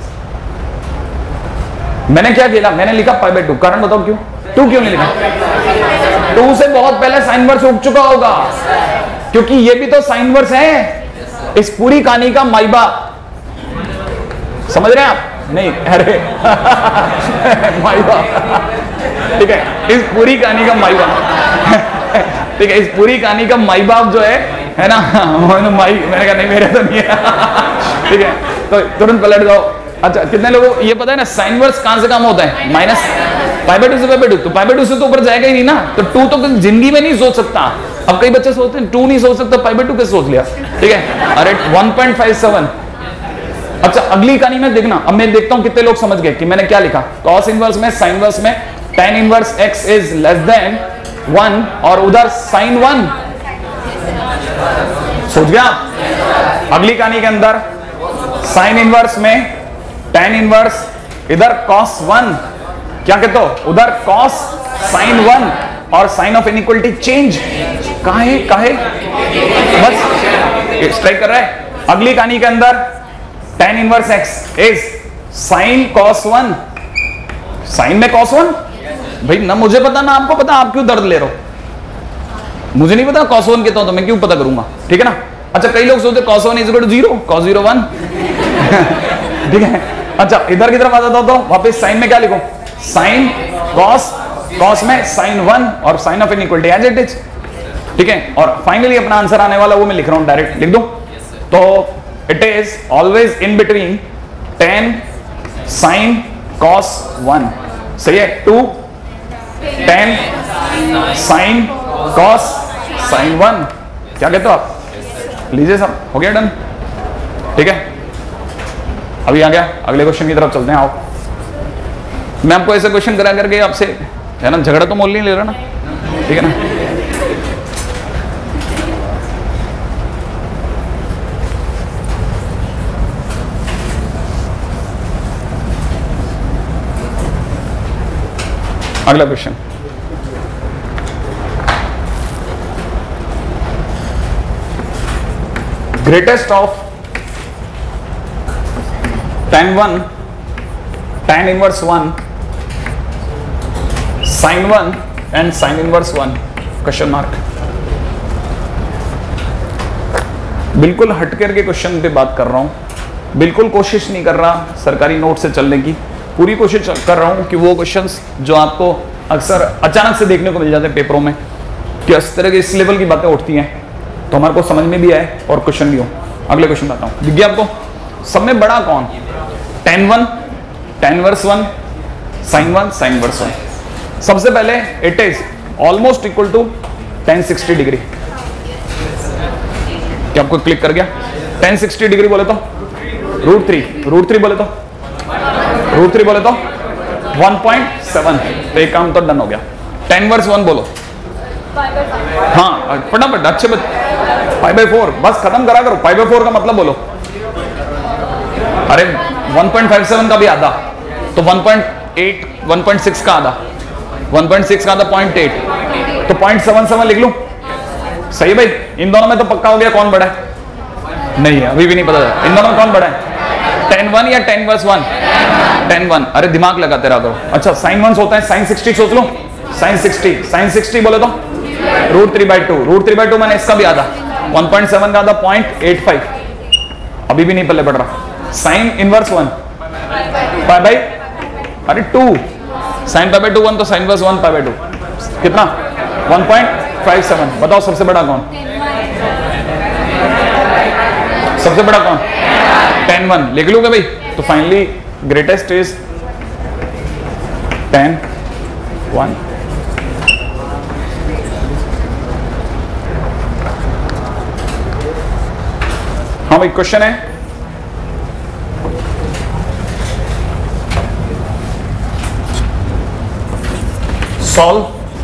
मैंने क्या किया, मैंने लिखा पाई बाय टू, कारण बताओ क्यों, टू क्यों नहीं लिखा, टू से बहुत पहले साइन वर्स उग चुका होगा, क्योंकि ये भी तो साइन वर्स है, इस पूरी कहानी का माई बाप, समझ रहे हैं आप, नहीं अरे माई बाप, ठीक है, इस पूरी कहानी का माई बाप, ठीक है, इस पूरी कहानी का माई बाप जो है है ना, माई, मैंने कहा नहीं मेरे तो नहीं है, ठीक है, तो तुरंत पलट जाओ। अच्छा कितने लोगों को ये पता है ना, साइन वर्स कहां से काम होता है, माइनस पाई बाय टू से पाई बाय टू, तो पाई बाय टू से तो ऊपर जाएगा ही नहीं ना, तो टू तो जिंदगी में नहीं सोच सकता। अब कई बच्चे सोचते हैं टू नहीं सोच सकता, पाई बाय टू कैसे सोच लिया, ठीक है, अरे वन पॉइंट फाइव सेवन। अच्छा अगली कहानी में देखना, अब मैं देखता हूं कितने लोग समझ गए कि मैंने क्या लिखा, कॉस इनवर्स में, साइन इनवर्स में tan inverse x is less than one, और उधर साइन वन, सोच गया। अगली कहानी के अंदर साइन इनवर्स में tan इनवर्स, इधर cos वन, क्या कहते हो, उधर cos sin वन, और साइन ऑफ इनइक्वालिटी चेंज, कहां है कहां है, बस स्ट्राइक कर रहा है। अगली कहानी के अंदर tan inverse x is sin cos one, sine में cos वन, भाई ना मुझे पता ना आपको पता, आप क्यों दर्द ले रहे हो, मुझे नहीं पता कॉस वन कितना होता, मैं क्यों पता करूंगा, ठीक है ना। अच्छा कई लोग सोचते cos one is equal to zero, cos zero one, ठीक है। अच्छा इधर की तरफ आ जाता तो वापस साइन में क्या लिखो, साइन कॉस, कॉस में साइन वन और sign of inequality as it is, ठीक है। और फाइनली अपना आंसर आने वाला वो मैं लिख रहा हूं, डायरेक्ट लिख दूं। तो it is always in between tan sine cos one, सही है। To tan sine cos sine one, क्या कहते हो आप, लीजिए सब हो गया डन, ठीक है। अभी आ गया अगले क्वेश्चन की तरफ चलते हैं। आओ मैं आपको ऐसे क्वेश्चन करा करके आपसे है ना झगड़ा तो मोल नहीं ले रहा ना, ठीक है ना। अगला question, greatest of tan one tan inverse one sin one and sin inverse one, question mark. बिल्कुल हट करके क्वेश्चन पे बात कर रहा हूं, बिल्कुल कोशिश नहीं कर रहा सरकारी नोट से चलने की, पूरी कोशिश कर रहा हूं कि वो क्वेश्चंस जो आपको अक्सर अचानक से देखने को मिल जाते हैं पेपरों में कि इस तरह के इस लेवल की बातें उठती हैं, तो हमारे को समझ में भी आए और क्वेश्चन भी हो। अगले क्वेश्चन बताता हूं, दिख गया आपको, सब में बड़ा कौन, tan one tan inverse one sin one sin inverse one. सबसे पहले it is almost equal to tan sixty degree, क्या आपको क्लिक कर गया, tan सिक्सटी डिग्री बोले तो रूट थ्री, रूट थ्री बोले तो रूट थ्री बोले तो वन पॉइंट सेवन, तो एक काम तो डन हो गया। tan इनवर्स वन बोलो, हाँ फटाफट अच्छे बत फाइव बाई फोर, बस खत्म करा करो, फाइव बाई फोर का मतलब बोलो, अरे वन पॉइंट फाइव सेवन का भी आधा, तो one point eight one point six का आधा, वन पॉइंट सिक्स का आधा पॉइंट एट, तो पॉइंट सेवन सेवन लिख लूं, सही भाई। इन दोनों में तो पक्का हो गया कौन बड़ा है, नहीं है अभी भी नहीं पता, इन दोनों में कौन बड़ा है, tan वन या tan inverse one, tan one, अरे दिमाग लगाते रहा करो। अच्छा sin वन होता है sin सिक्सटी, सोच लो sin सिक्सटी, sin सिक्सटी बोले तो root three by two, root three by two मैंने इसका भी आधा, वन पॉइंट सेवन का आधा पॉइंट एट फाइव, अभी भी नहीं पल्ले पड़ रहा। Sine inverse one pi by, अरे two, sine pi by two one, तो sine inverse one pi by two कितना वन पॉइंट फाइव सेवन। बताओ सबसे बड़ा कौन, सबसे बड़ा कौन, tan वन, लिख लोगे भाई। तो finally greatest is tan one. हाँ भाई क्वेश्चन है, solve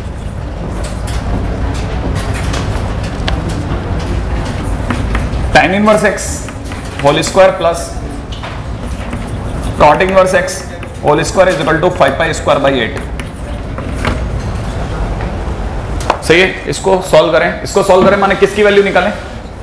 tan inverse x whole square plus cot inverse x whole square is equal to five pi square by eight. सही है, इसको सॉल्व करें, इसको सॉल्व करें माने किसकी वैल्यू निकालें,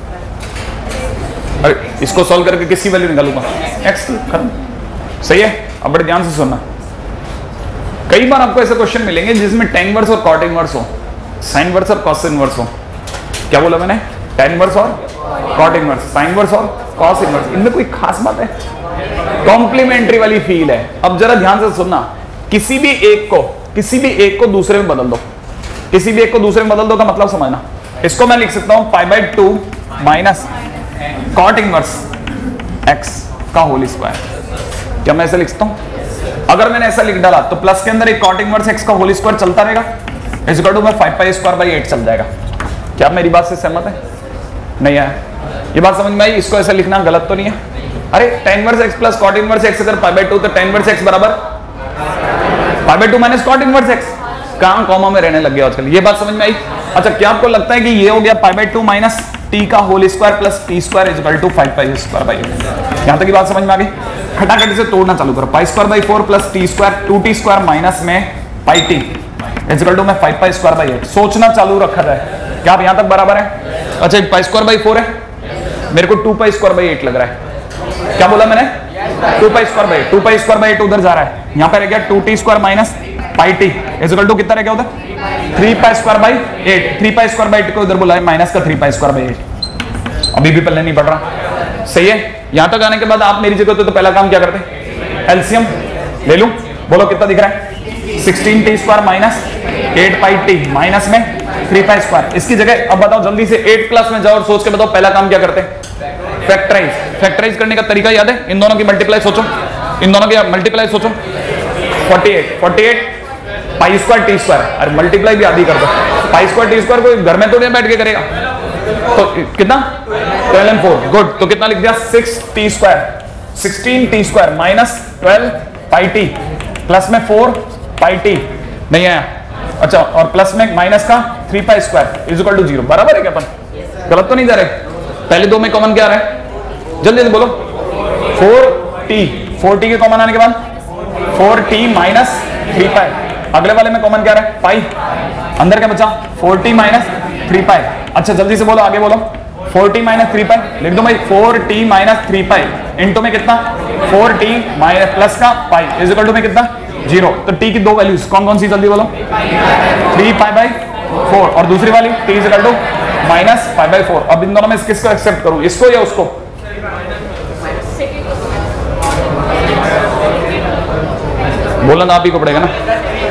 अरे इसको सॉल्व करके किसकी वैल्यू निकालूंगा, x की, खत्म। सही है, अब बड़े ध्यान से सुनना, कई बार आपको ऐसे क्वेश्चन मिलेंगे जिसमें tan इनवर्स और cot इनवर्स हो, sin इनवर्स और cos इनवर्स हो। क्या बोला मैंने, tan इनवर्स और cot इनवर्स, sin इनवर्स और cos इनवर्स, इनमें कोई खास बात है, कॉम्प्लीमेंट्री वाली फील है। अब जरा ध्यान से सुनना, किसी भी एक को किसी भी एक को दूसरे में बदल दो, किसी भी एक को दूसरे में बदल दो का मतलब समझना। इसको मैं लिख सकता हूं pi by two minus cot inverse x का होल स्क्वायर। क्या मैं ऐसे लिख सकता हूं, अगर मैंने ऐसा लिख डाला तो प्लस के अंदर एक cot इनवर्स x का होल स्क्वायर चलता रहेगा, इस इक्वल टू में five pi square by eight चल जाएगा। क्या आप मेरी बात से सहमत है, नहीं है, ये बात समझ में आई। इसको ऐसा लिखना गलत तो नहीं है। अरे tan inverse x plus cot inverse x अगर पाई बाई टू, तो tan इनवर्स x बराबर pi by two minus cot inverse x, कहां कॉमा में रहने लग गया आजकल, ये बात समझ में आई। अच्छा क्या आपको लगता है कि ये हो गया pi by two minus t का whole square plus t square is equal to five pi square by eight. यहां तक की बात समझ में आ गई, खटाखट से तोड़ना चालू करो, pi square by four plus t square, two t square minus में pi t is equal to में five pi square by eight. सोचना चालू रखा जाए, क्या आप यहां तक बराबर है। अच्छा पाई स्क्वायर बाई फोर है, मेरे को two pi square by eight लग रहा है। क्या बोला मैंने, two pi square by two pi square by eight उधर जा रहा है, यहां पर रह गया two t square minus pi t is equal to कितना रह गया उधर three pi square by eight, three pi square by eight को इधर बुलाए माइनस का three pi square by eight. अभी भी पहले नहीं पढ़ रहा, सही है। यहां तक आने के बाद आप मेरी जगह तो, तो पहला काम क्या करते, एलसीएम ले लूं, बोलो कितना दिख रहा है, sixteen t square minus eight pi t minus में थ्री पाई स्क्वायर। इसकी जगह अब बताओ जल्दी से एट क्लास में जाओ और सोच के बताओ पहला काम क्या करते हैं, फैक्टराइज। फैक्टराइज करने का तरीका याद है, इन दोनों की मल्टीप्लाई सोचो, इन दोनों की मल्टीप्लाई सोचो, forty eight forty eight pi square t square, अरे मल्टीप्लाई भी आधी कर दो, पाई स्क्वायर टी स्क्वायर कोई घर में तो नहीं बैठ के करेगा, तो कितना ट्वेल्व एंड फोर, गुड। तो कितना लिख दिया, six t square, sixteen t square minus twelve pi t plus में फोर पाई टी, नहीं आया, अच्छा, और प्लस में माइनस का three pi square is equal to zero. बराबर है क्या, अपन गलत तो नहीं जा रहे, पहले दो में कॉमन क्या आ रहा है, जल्दी जल्दी बोलो, फोर टी, फोर टी के कॉमन आने के बाद four t minus three pi, अगले वाले में कॉमन क्या रहा है, पाई, अंदर क्या बचा, four t minus three pi. अच्छा जल्दी से बोलो, आगे बोलो, four t minus three pi लिख दो भाई, four t minus three pi into में कितना, फोर टी माइनस प्लस का पाई इज इक्वल टू में कितना, जीरो। तो टी की दो वैल्यूज कौन कौन सी, जल्दी बोलो, थ्री पाई बाई फोर और दूसरी वाली t is equal to minus pi by four. अब इन दोनों में किसको एक्सेप्ट करूं, इसको या उसको, बोलना तो आप ही को पड़ेगा ना,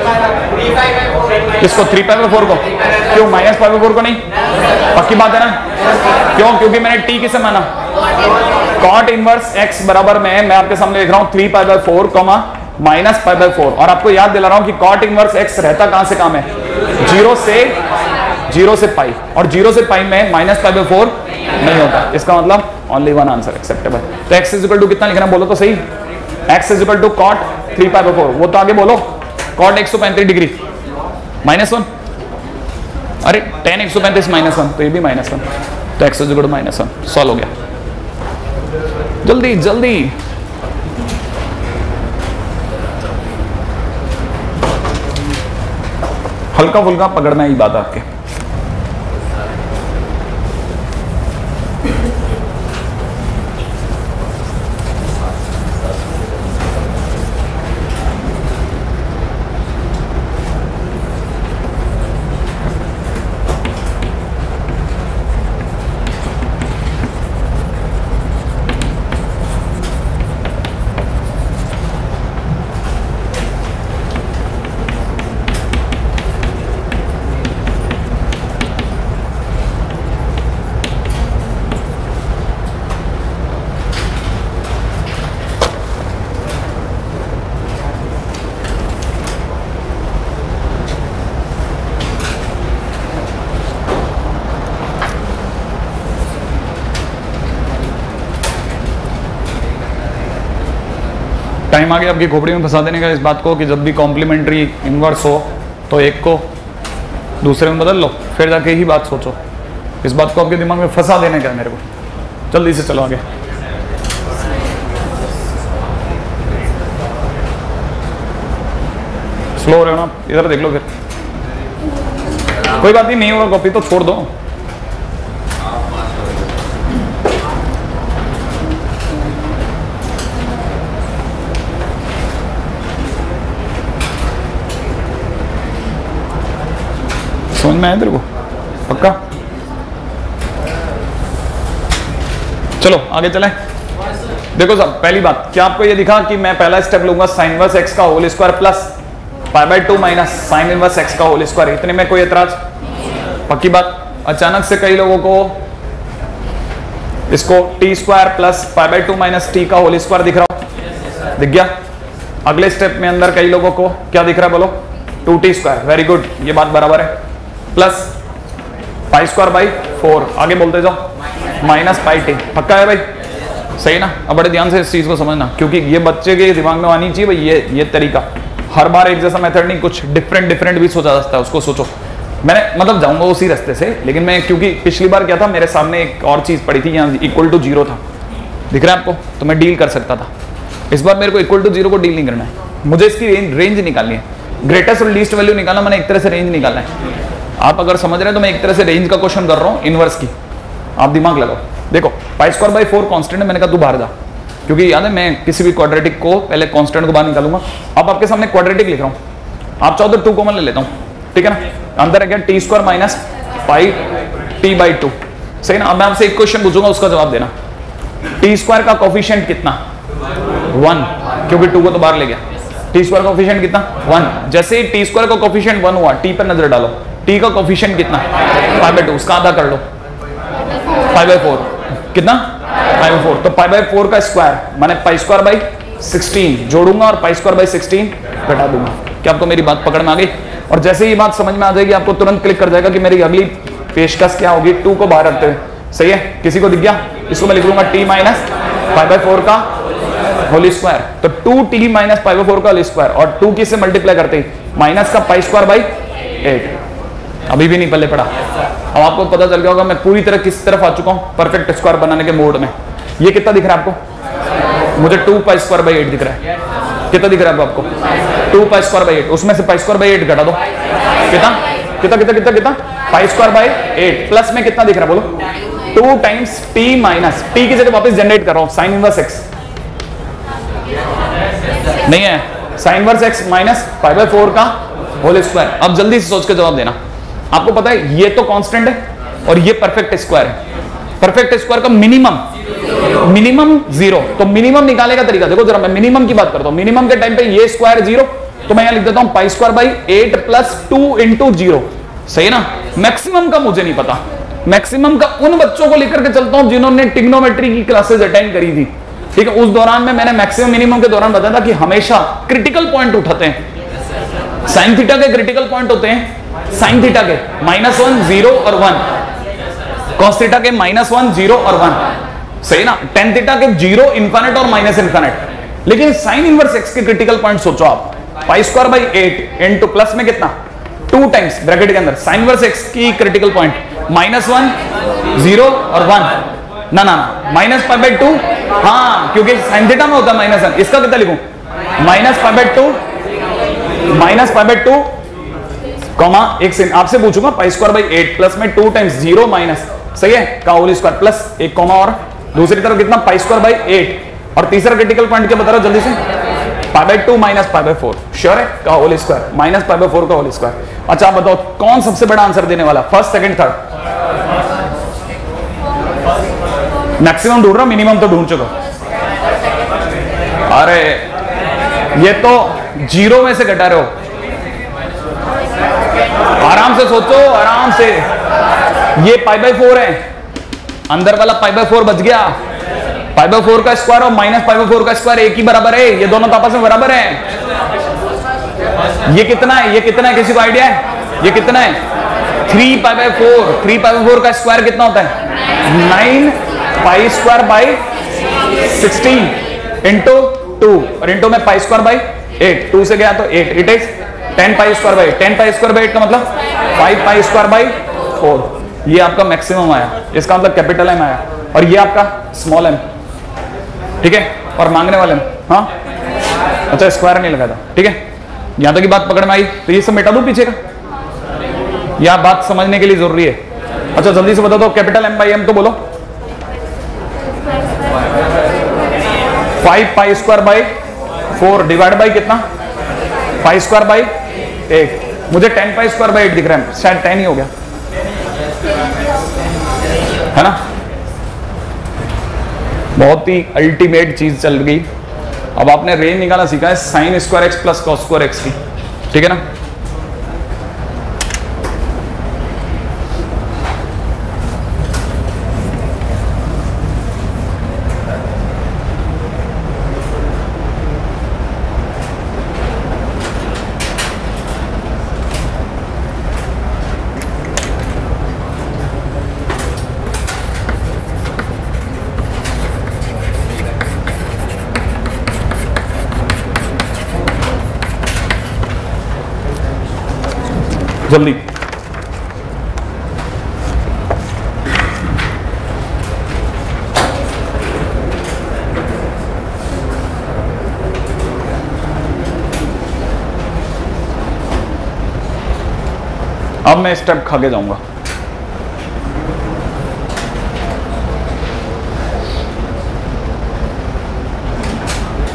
किसको, थ्री पाई बाई फोर को, क्यों माइनस पाई बाई फोर को नहीं, पक्की बात है ना, क्यों, क्योंकि मैंने टी किसे माना, कॉट इनवर्स एक्स बराबर में मैं आपके सामने लिख रहा हूं three pi by four comma minus pi by four, और आपको याद दिला रहा हूं कि कॉट इनवर्स एक्स रहता कहां से कहां में, जीरो से जीरो से पाई, और जीरो से पाई में माइनस पाई बाई फोर नहीं होता, इसका मतलब ओनली वन आंसर एक्सेप्टेबल। तो एक्स इज इक्वल टू कितना लिखना, बोलो तो सही, x is equal to cot three pi by four, वो तो आगे बोलो, कॉट एक सौ पैंतीस डिग्री माइनस वन, अरे टेन एक सौ पैंतीस माइनस वन, तो ये भी माइनस वन, तो x is equal to minus one, solve हो गया। जल्दी जल्दी, हल्का फुल्का पकड़ना ही बात आपके, टाइम आ गया आपकी खोपड़ी में फंसा देने का इस बात को कि जब भी कॉम्प्लीमेंट्री इनवर्स हो तो एक को दूसरे में बदल लो, फिर जाके ही बात सोचो, इस बात को आपके दिमाग में फंसा देने का है मेरे को। जल्दी से चलो आगे, स्लो हो रहे हो ना, इधर देख लो, फिर कोई बात नहीं, नहीं होगा कॉपी तो छोड़ दो, समझ में आया तेरे को, पक्का। चलो आगे चलें। देखो साहब, पहली बात क्या आपको ये दिखा कि मैं पहला स्टेप लूंगा साइन इनवर्स एक्स का whole square plus pi by two minus sine inverse x का होल स्क्वायर, इतने में कोई एतराज, पक्की बात। अचानक से कई लोगों को इसको t square plus pi by two minus t का होल स्क्वायर दिख रहा हो, दिख गया। अगले स्टेप में अंदर कई लोगों को क्या दिख रहा है, बोलो, two t square, very good, ये बात बराबर है, plus pi square by four, आगे बोलते जाओ, माइनस पाई टी, पक्का है भाई, सही ना। अब बड़े ध्यान से इस चीज को समझना, क्योंकि ये बच्चे के दिमाग में आनी चाहिए भाई, ये ये तरीका, हर बार एक जैसा मेथड नहीं, कुछ डिफरेंट डिफरेंट भी सोचा जा सकता है, उसको सोचो। मैंने मतलब जाऊंगा उसी रास्ते से, लेकिन मैं क्योंकि पिछली बार क्या था, मेरे सामने एक और चीज पड़ी थी, यहाँ इक्वल टू जीरो था, दिख रहा है आपको, तो मैं डील कर सकता था। इस बार मेरे को इक्वल टू जीरो को डील नहीं करना है, मुझे इसकी रेंज रेंज निकालनी है, ग्रेटेस्ट और लीस्ट वैल्यू निकालना, मैंने एक तरह से रेंज निकालना है। आप अगर समझ रहे हैं तो मैं एक तरह से रेंज का क्वेश्चन कर रहा हूँ इनवर्स की, आप दिमाग लगाओ। देखो pi square by four constant है, मैंने कहा तू बाहर जा, क्योंकि याद है मैं किसी भी क्वाड्रेटिक को पहले कांस्टेंट को बाहर निकालूंगा। अब आपके सामने क्वाड्रेटिक लिख रहा हूं, आप चाहो तो टू कॉमन ले लेता हूं, ठीक है ना, अंदर है क्या t square minus five t by two, सही ना। अब मैं आपसे एक क्वेश्चन पूछूंगा, उसका जवाब देना। टी स्क्वायर का कोफिशिएंट कितना? वन, क्योंकि टू को तो बाहर ले गया। टी स्क्वायर का कोफिशिएंट कितना? वन। जैसे ही टी स्क्वायर का कोफिशिएंट वन हुआ, टी पर नजर डालो, टी का कोफिशिएंट कितना? फाइव बाई टू, उसका आधा कर लो, फाइव बाई फोर, कितना? Five by four. तो फाइव बाई फोर का स्क्वायर माने पाई स्क्वायर बाई सिक्सटीन जोड़ूंगा और पाई स्क्वायर बाई सिक्सटीन घटा दूंगा। क्या आपको मेरी बात पकड़ में आ गई? और जैसे ही बात समझ में आ जाएगी, आपको तुरंत क्लिक कर जाएगा कि मेरी अगली पेशकश क्या होगी, टू को बाहर रखते हुए, सही है। किसी को दिख गया? इसको मैं लिख लूंगा t minus five by four का होल स्क्वायर। तो two t minus five by four का होल स्क्वायर, और टू किससे मल्टीप्लाई करते हैं? माइनस का पाई स्क्वायर बाई एट। अभी भी नहीं पल्ले पड़ा। अब आपको पता चल गया होगा मैं पूरी तरह किस तरफ आ चुका हूं, परफेक्ट स्क्वायर बनाने के मोड में। ये कितना दिख रहा है आपको? मुझे two pi square by eight दिख रहा है। कितना दिख रहा है आपको? Two pi square by eight. उसमें से पाई स्क्वायर बाई एट घटा दो, कितना कितना कितना कितना कितना pi square by eight. Plus में कितना दिख रहा है बोलो? Two times t minus, t की जगह वापस जनरेट कर रहा हूं, साइन इनवर्स एक्स नहीं है, sine inverse x minus five by four का होल स्क्वायर। अब जल्दी से सोच के जवाब देना। आपको पता है ये तो कांस्टेंट है और ये परफेक्ट स्क्वायर है। परफेक्ट स्क्वायर का मिनिमम मिनिमम जीरो, तो मिनिमम निकालने का तरीका देखो जरा। मैं मिनिमम की बात करता हूं। मिनिमम के टाइम पे ये स्क्वायर जीरो, तो मैं यहां लिख देता हूं pi square by eight plus two into zero, सही है ना। मैक्सिमम का मुझे नहीं पता, मैक्सिमम का उन बच्चों को लेकर के चलता हूं जिन्होंने ट्रिग्नोमेट्री की क्लासेस अटेंड करी थी, ठीक है। उस दौरान में मैंने मैक्सिमम मिनिमम के दौरान बताया था कि हमेशा क्रिटिकल पॉइंट उठाते हैं। साइन थीटा के क्रिटिकल पॉइंट होते हैं, साइन थीटा के माइनस वन, जीरो और वन, कॉस थीटा के माइनस वन, जीरो और वन, सही ना। टेन थीटा के जीरो, इनफिनिट और माइनस इनफिनिट। लेकिन साइन इनवर्स एक्स के क्रिटिकल पॉइंट सोचो आप, pi square by eight into plus में कितना? टू टाइम्स ब्रैकेट के अंदर साइन इनवर्स एक्स की critical point minus one, zero और वन, ना ना ना माइनस फाइव बाई टू, हाँ क्योंकि साइन थीटा में होता है माइनस वन। इसका कितना लिखूं? Minus five by two, minus five by two comma एक आपसे पूछूंगा pi square by eight plus में टू टाइम्स जीरो माइनस, सही है, का होल स्क्वायर प्लस एक कॉमा, और दूसरी तरफ कितना? पाई स्क्वायर बाई एट, और तीसरा क्रिटिकल पॉइंट क्या बता रहा हूं जल्दी से? Five by two minus five by four, sure है, का whole square minus five by four का होल स्क्वायर। अच्छा बताओ कौन सबसे बड़ा आंसर देने वाला? First, second, third? मैक्सिमम ढूंढ रहा हूं, मिनिमम तो ढूंढ चुका। अरे ये तो जीरो में से घटा रहे हो, आराम से सोचो, आराम से। ये पाई बाई फोर है, अंदर वाला पाई बाई फोर बच गया। पाई बाई फोर का स्क्वायर और माइनस पाई बाई फोर का स्क्वायर एक ही बराबर है, ये दोनों तो आपस में बराबर हैं। ये कितना है? ये कितना है? किसी को आइडिया है? ये कितना है? Three pi by four. Three pi by four का स्क्वायर कितना होता है? Nine pi square by sixteen into two, और इंटू में pi square by eight, two से गया तो eight, it is ten pi square by ten pi square by eight का मतलब five pi square by four. ये आपका मैक्सिमम आया, इसका मतलब कैपिटल एम आया, और ये आपका स्मॉल एम, ठीक है। और मांगने वाले में हाँ अच्छा स्क्वायर नहीं लगा था, ठीक है। यहां तक की बात पकड़ में आई, तो ये सब मिटा दो पीछे का, यह बात समझने के लिए जरूरी है। अच्छा जल्दी से बता दो कैपिटल एम बाई एम तो बोलो। Five pi square by four divide by कितना? Pi square by eight. मुझे ten pi square by eight दिख रहा है, शायद टेन ही हो गया, है ना। बहुत ही अल्टीमेट चीज चल गई। अब आपने रेंज निकाला सीखा है sine square x plus cos square x की, ठीक है ना। जल्दी अब मैं स्टेप खा के जाऊंगा।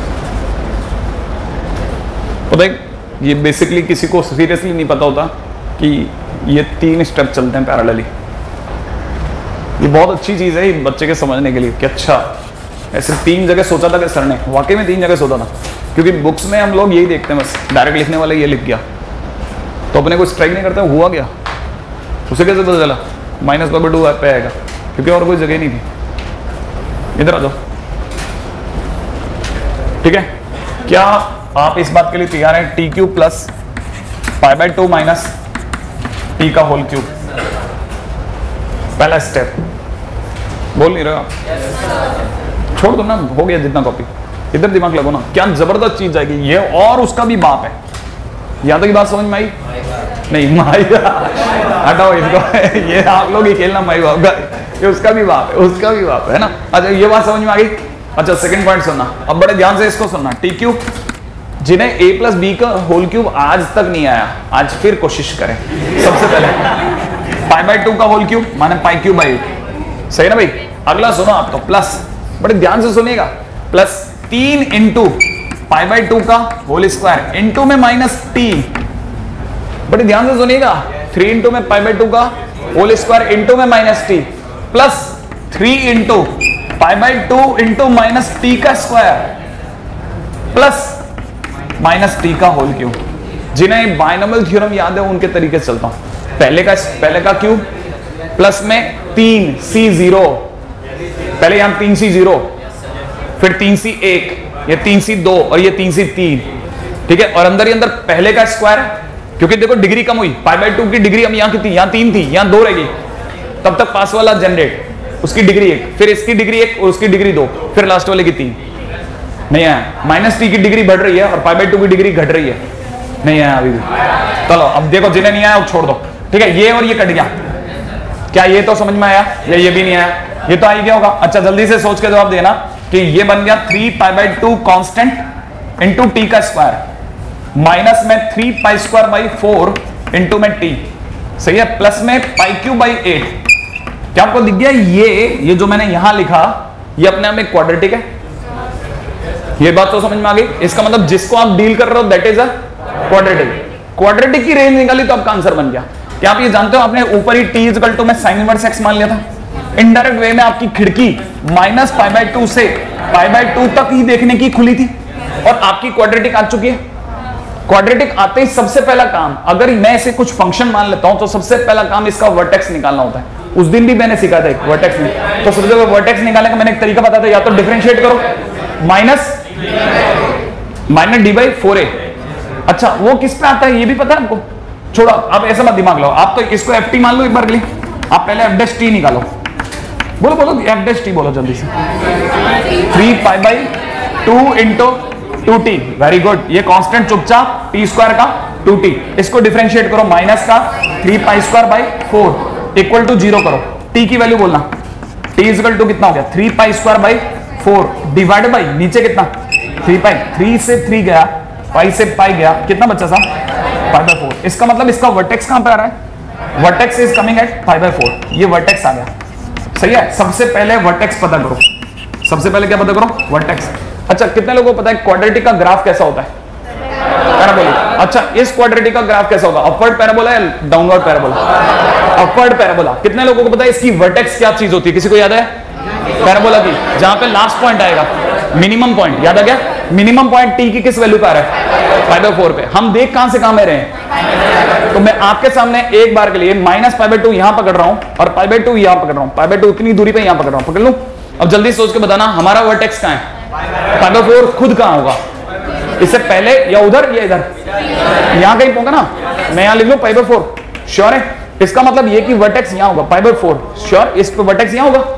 तो देख ये बेसिकली किसी को सीरियसली नहीं पता होता कि ये तीन स्टेप चलते हैं पैरेलली। ये बहुत अच्छी चीज़ है बच्चे के समझने के लिए कि अच्छा ऐसे तीन जगह सोचा था कि सर ने, वाकई में तीन जगह सोचा था, क्योंकि बुक्स में हम लोग यही देखते हैं बस, डायरेक्ट लिखने वाला ये लिख गया तो अपने को स्ट्राइक नहीं करता हुआ गया, उसे कैसे पता चला माइनस बाई टू पे आएगा, क्योंकि और कोई जगह नहीं थी। इधर आ जाओ, ठीक है। क्या आप इस बात के लिए तैयार हैं t cube plus pi by two minus t का होल क्यूब? पहला स्टेप बोल नहीं रहे आप, छोड़ दो ना, हो गया जितना कॉपी। इधर दिमाग लगो ना, क्या जबरदस्त चीज आएगी ये, और उसका भी बाप है। यहां तक की बात समझ में आई? नहीं माई हटाओ इसको ये आप लोग ही खेलना माई बाप का, ये उसका भी बाप है, उसका भी बाप है ना। अच्छा ये बात समझ में आ गई। अच्छा सेकंड पॉइंट सुनना, अब बड़े ध्यान से इसको सुनना। टी क्यूब जिन्हें ए प्लस बी का होल क्यूब आज तक नहीं आया, आज फिर कोशिश करें। सबसे पहले पाई बाई टू का होल क्यूब माने पाई क्यूब बाई एट, सही ना भाई। अगला सुनो आपको प्लस, बड़े ध्यान से सुनिएगा, प्लस तीन इंटू पाई बाई टू का होल स्क्वायर इंटू में माइनस टी, बड़े ध्यान से सुनिएगा, थ्री इंटू में पाई बाई टू का होल स्क्वायर इंटू में minus t, plus three into pi by two into minus t का स्क्वायर, प्लस माइनस टी का होल क्यूब। जिन्हें बाइनोमियल थ्योरम याद है उनके तरीके से चलता हूं। पहले का पहले का क्यूब प्लस में तीन सी जीरो, पहले यहां तीन सी जीरो, फिर तीन सी एक, ये तीन सी दो और ये तीन सी तीन, ठीक है। और अंदर ही अंदर पहले का स्क्वायर, क्योंकि देखो डिग्री कम हुई, पाई बाई टू की डिग्री हम यहां की थी, यहां तीन थी, यहां दो रहेगी, तब तक पास वाला जनरेट, उसकी डिग्री एक, फिर इसकी डिग्री एक और उसकी डिग्री दो, फिर लास्ट वाले की तीन। नहीं है, माइनस टी की डिग्री बढ़ रही है और पाई बाई टू की डिग्री घट रही है, नहीं है अभी भी। चलो अब देखो जिन्हें नहीं आया वो छोड़ दो, ठीक है। ये और ये कट गया, क्या ये तो समझ में आया या ये भी नहीं आया? ये तो आ ही गया होगा। अच्छा जल्दी से सोच के जवाब देना कि ये बन गया three pi by two constant into t का स्क्वायर, माइनस में three pi square by four into में टी, सही है, प्लस में पाई क्यूब बाई एट। क्या आपको दिख गया? ये ये जो मैंने यहां लिखा ये अपने आप में क्वाड्रेटिक है, ये बात तो समझ में आ गई। इसका मतलब जिसको आप डील कर रहे हो that is a quadratic. Quadratic की रेंज निकाली तो आपका आंसर बन गया। क्या आप ये जानते हो आपने ऊपर ही टी इक्वल टू में साइन इनवर्स एक्स मान लिया था, इनडायरेक्ट वे में आपकी खिड़की माइनस पाई बाई टू से पाई बाई टू तक ही देखने की खुली थी और आपकी क्वाड्रेटिक आ चुकी है। क्वाड्रेटिक आते ही सबसे पहला काम, अगर मैं इसे कुछ फंक्शन मान लेता हूं तो सबसे पहला काम इसका वर्टेक्स निकालना होता है। उस दिन भी मैंने सीखा था एक वर्टेक्स में, तो सबसे पहले वर्टेक्स निकालने का मैंने एक तरीका बताया था, या तो डिफरेंशिएट करो minus minus D by four a. अच्छा वो किस पे आता है ये भी पता है आपको? छोड़ो आप ऐसा मत दिमाग लो, आप तो इसको एफ टी मान लो एक बार के लिए। आप पहले एफ डैश टी निकालो, बोलो बोलो एफ डैश टी बोलो जल्दी से। Three pi by two into two t, very good. ये कांस्टेंट चुपचाप टी स्क्वायर का टू टी, इसको डिफरेंशिएट करो, माइनस का three pi square by four equal to zero करो। टी की वैल्यू बोलना, टी इक्वल टू कितना हो गया? Three pi square by four divide by नीचे कितना? थ्री पाई, थ्री से थ्री गया, पाई से पाई गया, कितना बच्चा साहब? Pi by four. इसका मतलब इसका वर्टेक्स कहां पे आ रहा है? Vertex is coming at pi by four, ये वर्टेक्स आ गया, सही है। सबसे पहले वर्टेक्स पता करो, सबसे पहले क्या पता करो? वर्टेक्स। अच्छा कितने लोगों को पता है क्वाड्रेटिक का ग्राफ कैसा होता है? पैराबोलिक। अच्छा इस क्वाड्रेटिक का ग्राफ कैसा होगा? अपवर्ड पैराबोला या डाउनवर्ड पैराबोला? Upward parabola. कितने लोगों को पता है इसकी वर्टेक्स क्या चीज होती है? किसी को याद है? पैराबोला की, जहां पे लास्ट पॉइंट आएगा मिनिमम पॉइंट, याद आ गया? मिनिमम पॉइंट टी की किस वैल्यू पे आ रहा है? पाई बाई फोर पे। हम देख कहां से कहां में रहे हैं, तो मैं आपके सामने एक बार के लिए माइनस पाई बाई टू यहां पकड़ रहा हूं और पाई बाई टू यहां पकड़ रहा हूं, पाई बाई टू उतनी दूरी पे यहां पकड़ रहा हूं, पकड़ लूं। अब जल्दी सोच के बताना हमारा वर्टेक्स कहां है? पाई बाई फोर खुद कहां होगा? इससे पहले या उधर या इधर? यहां कहीं होगा ना, मैं यहां लिख लूं पाई बाई फोर, श्योर है? इसका मतलब ये कि वर्टेक्स यहां होगा, पाई बाई फोर, श्योर? इस पे वर्टेक्स यहां होगा,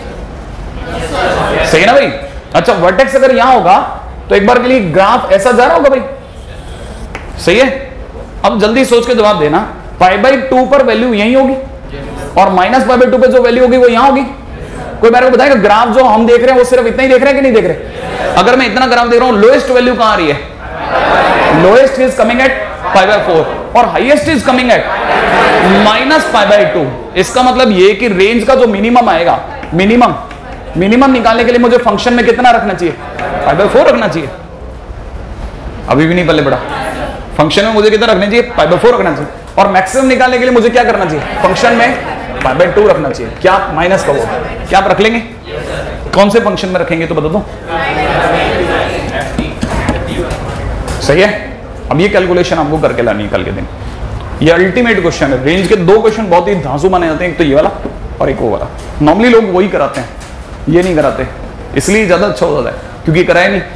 सही है ना भाई? अच्छा वर्टेक्स अगर यहां होगा तो एक बार के लिए ग्राफ ऐसा जा रहा होगा भाई, सही है? अब जल्दी सोच के जवाब देना, पाई बाई टू पर वैल्यू यही होगी और माइनस पाई बाई टू पे जो वैल्यू होगी वो यहां होगी। कोई मेरे को बताएगा ग्राफ जो हम देख रहे हैं वो सिर्फ इतना ही देख रहे हैं कि नहीं देख रहे? अगर मैं इतना ग्राफ देख रहा हूं, लोएस्ट वैल्यू कहां आ रही है? Lowest is coming at pi by four और highest is coming at minus pi by two. इसका मतलब ये कि रेंज का जो मिनिमम आएगा, मिनिमम मिनिमम निकालने के लिए मुझे फंक्शन में कितना रखना चाहिए? पाई बाई फोर रखना चाहिए। अभी भी नहीं पल्ले बड़ा, फंक्शन में मुझे कितना रखना चाहिए? पाई बाई फोर रखना चाहिए। और मैक्सिमम निकालने के लिए मुझे क्या करना चाहिए, फंक्शन में पाई बाय टू रखना चाहिए। क्या आप माइनस का वो क्या आप रख लेंगे? कौन से फंक्शन में रखेंगे तो बता दो। सही है। अब ये कैलकुलेशन आपको करके लानी है कल के दिन। ये अल्टीमेट क्वेश्चन है। रेंज के दो क्वेश्चन बहुत ही धांसू माने जाते हैं, एक तो ये वाला और एक वो वाला। नॉर्मली लोग वही कराते हैं, ये नहीं कराते, इसलिए ज्यादा अच्छा हो जाता है क्योंकि कराया नहीं।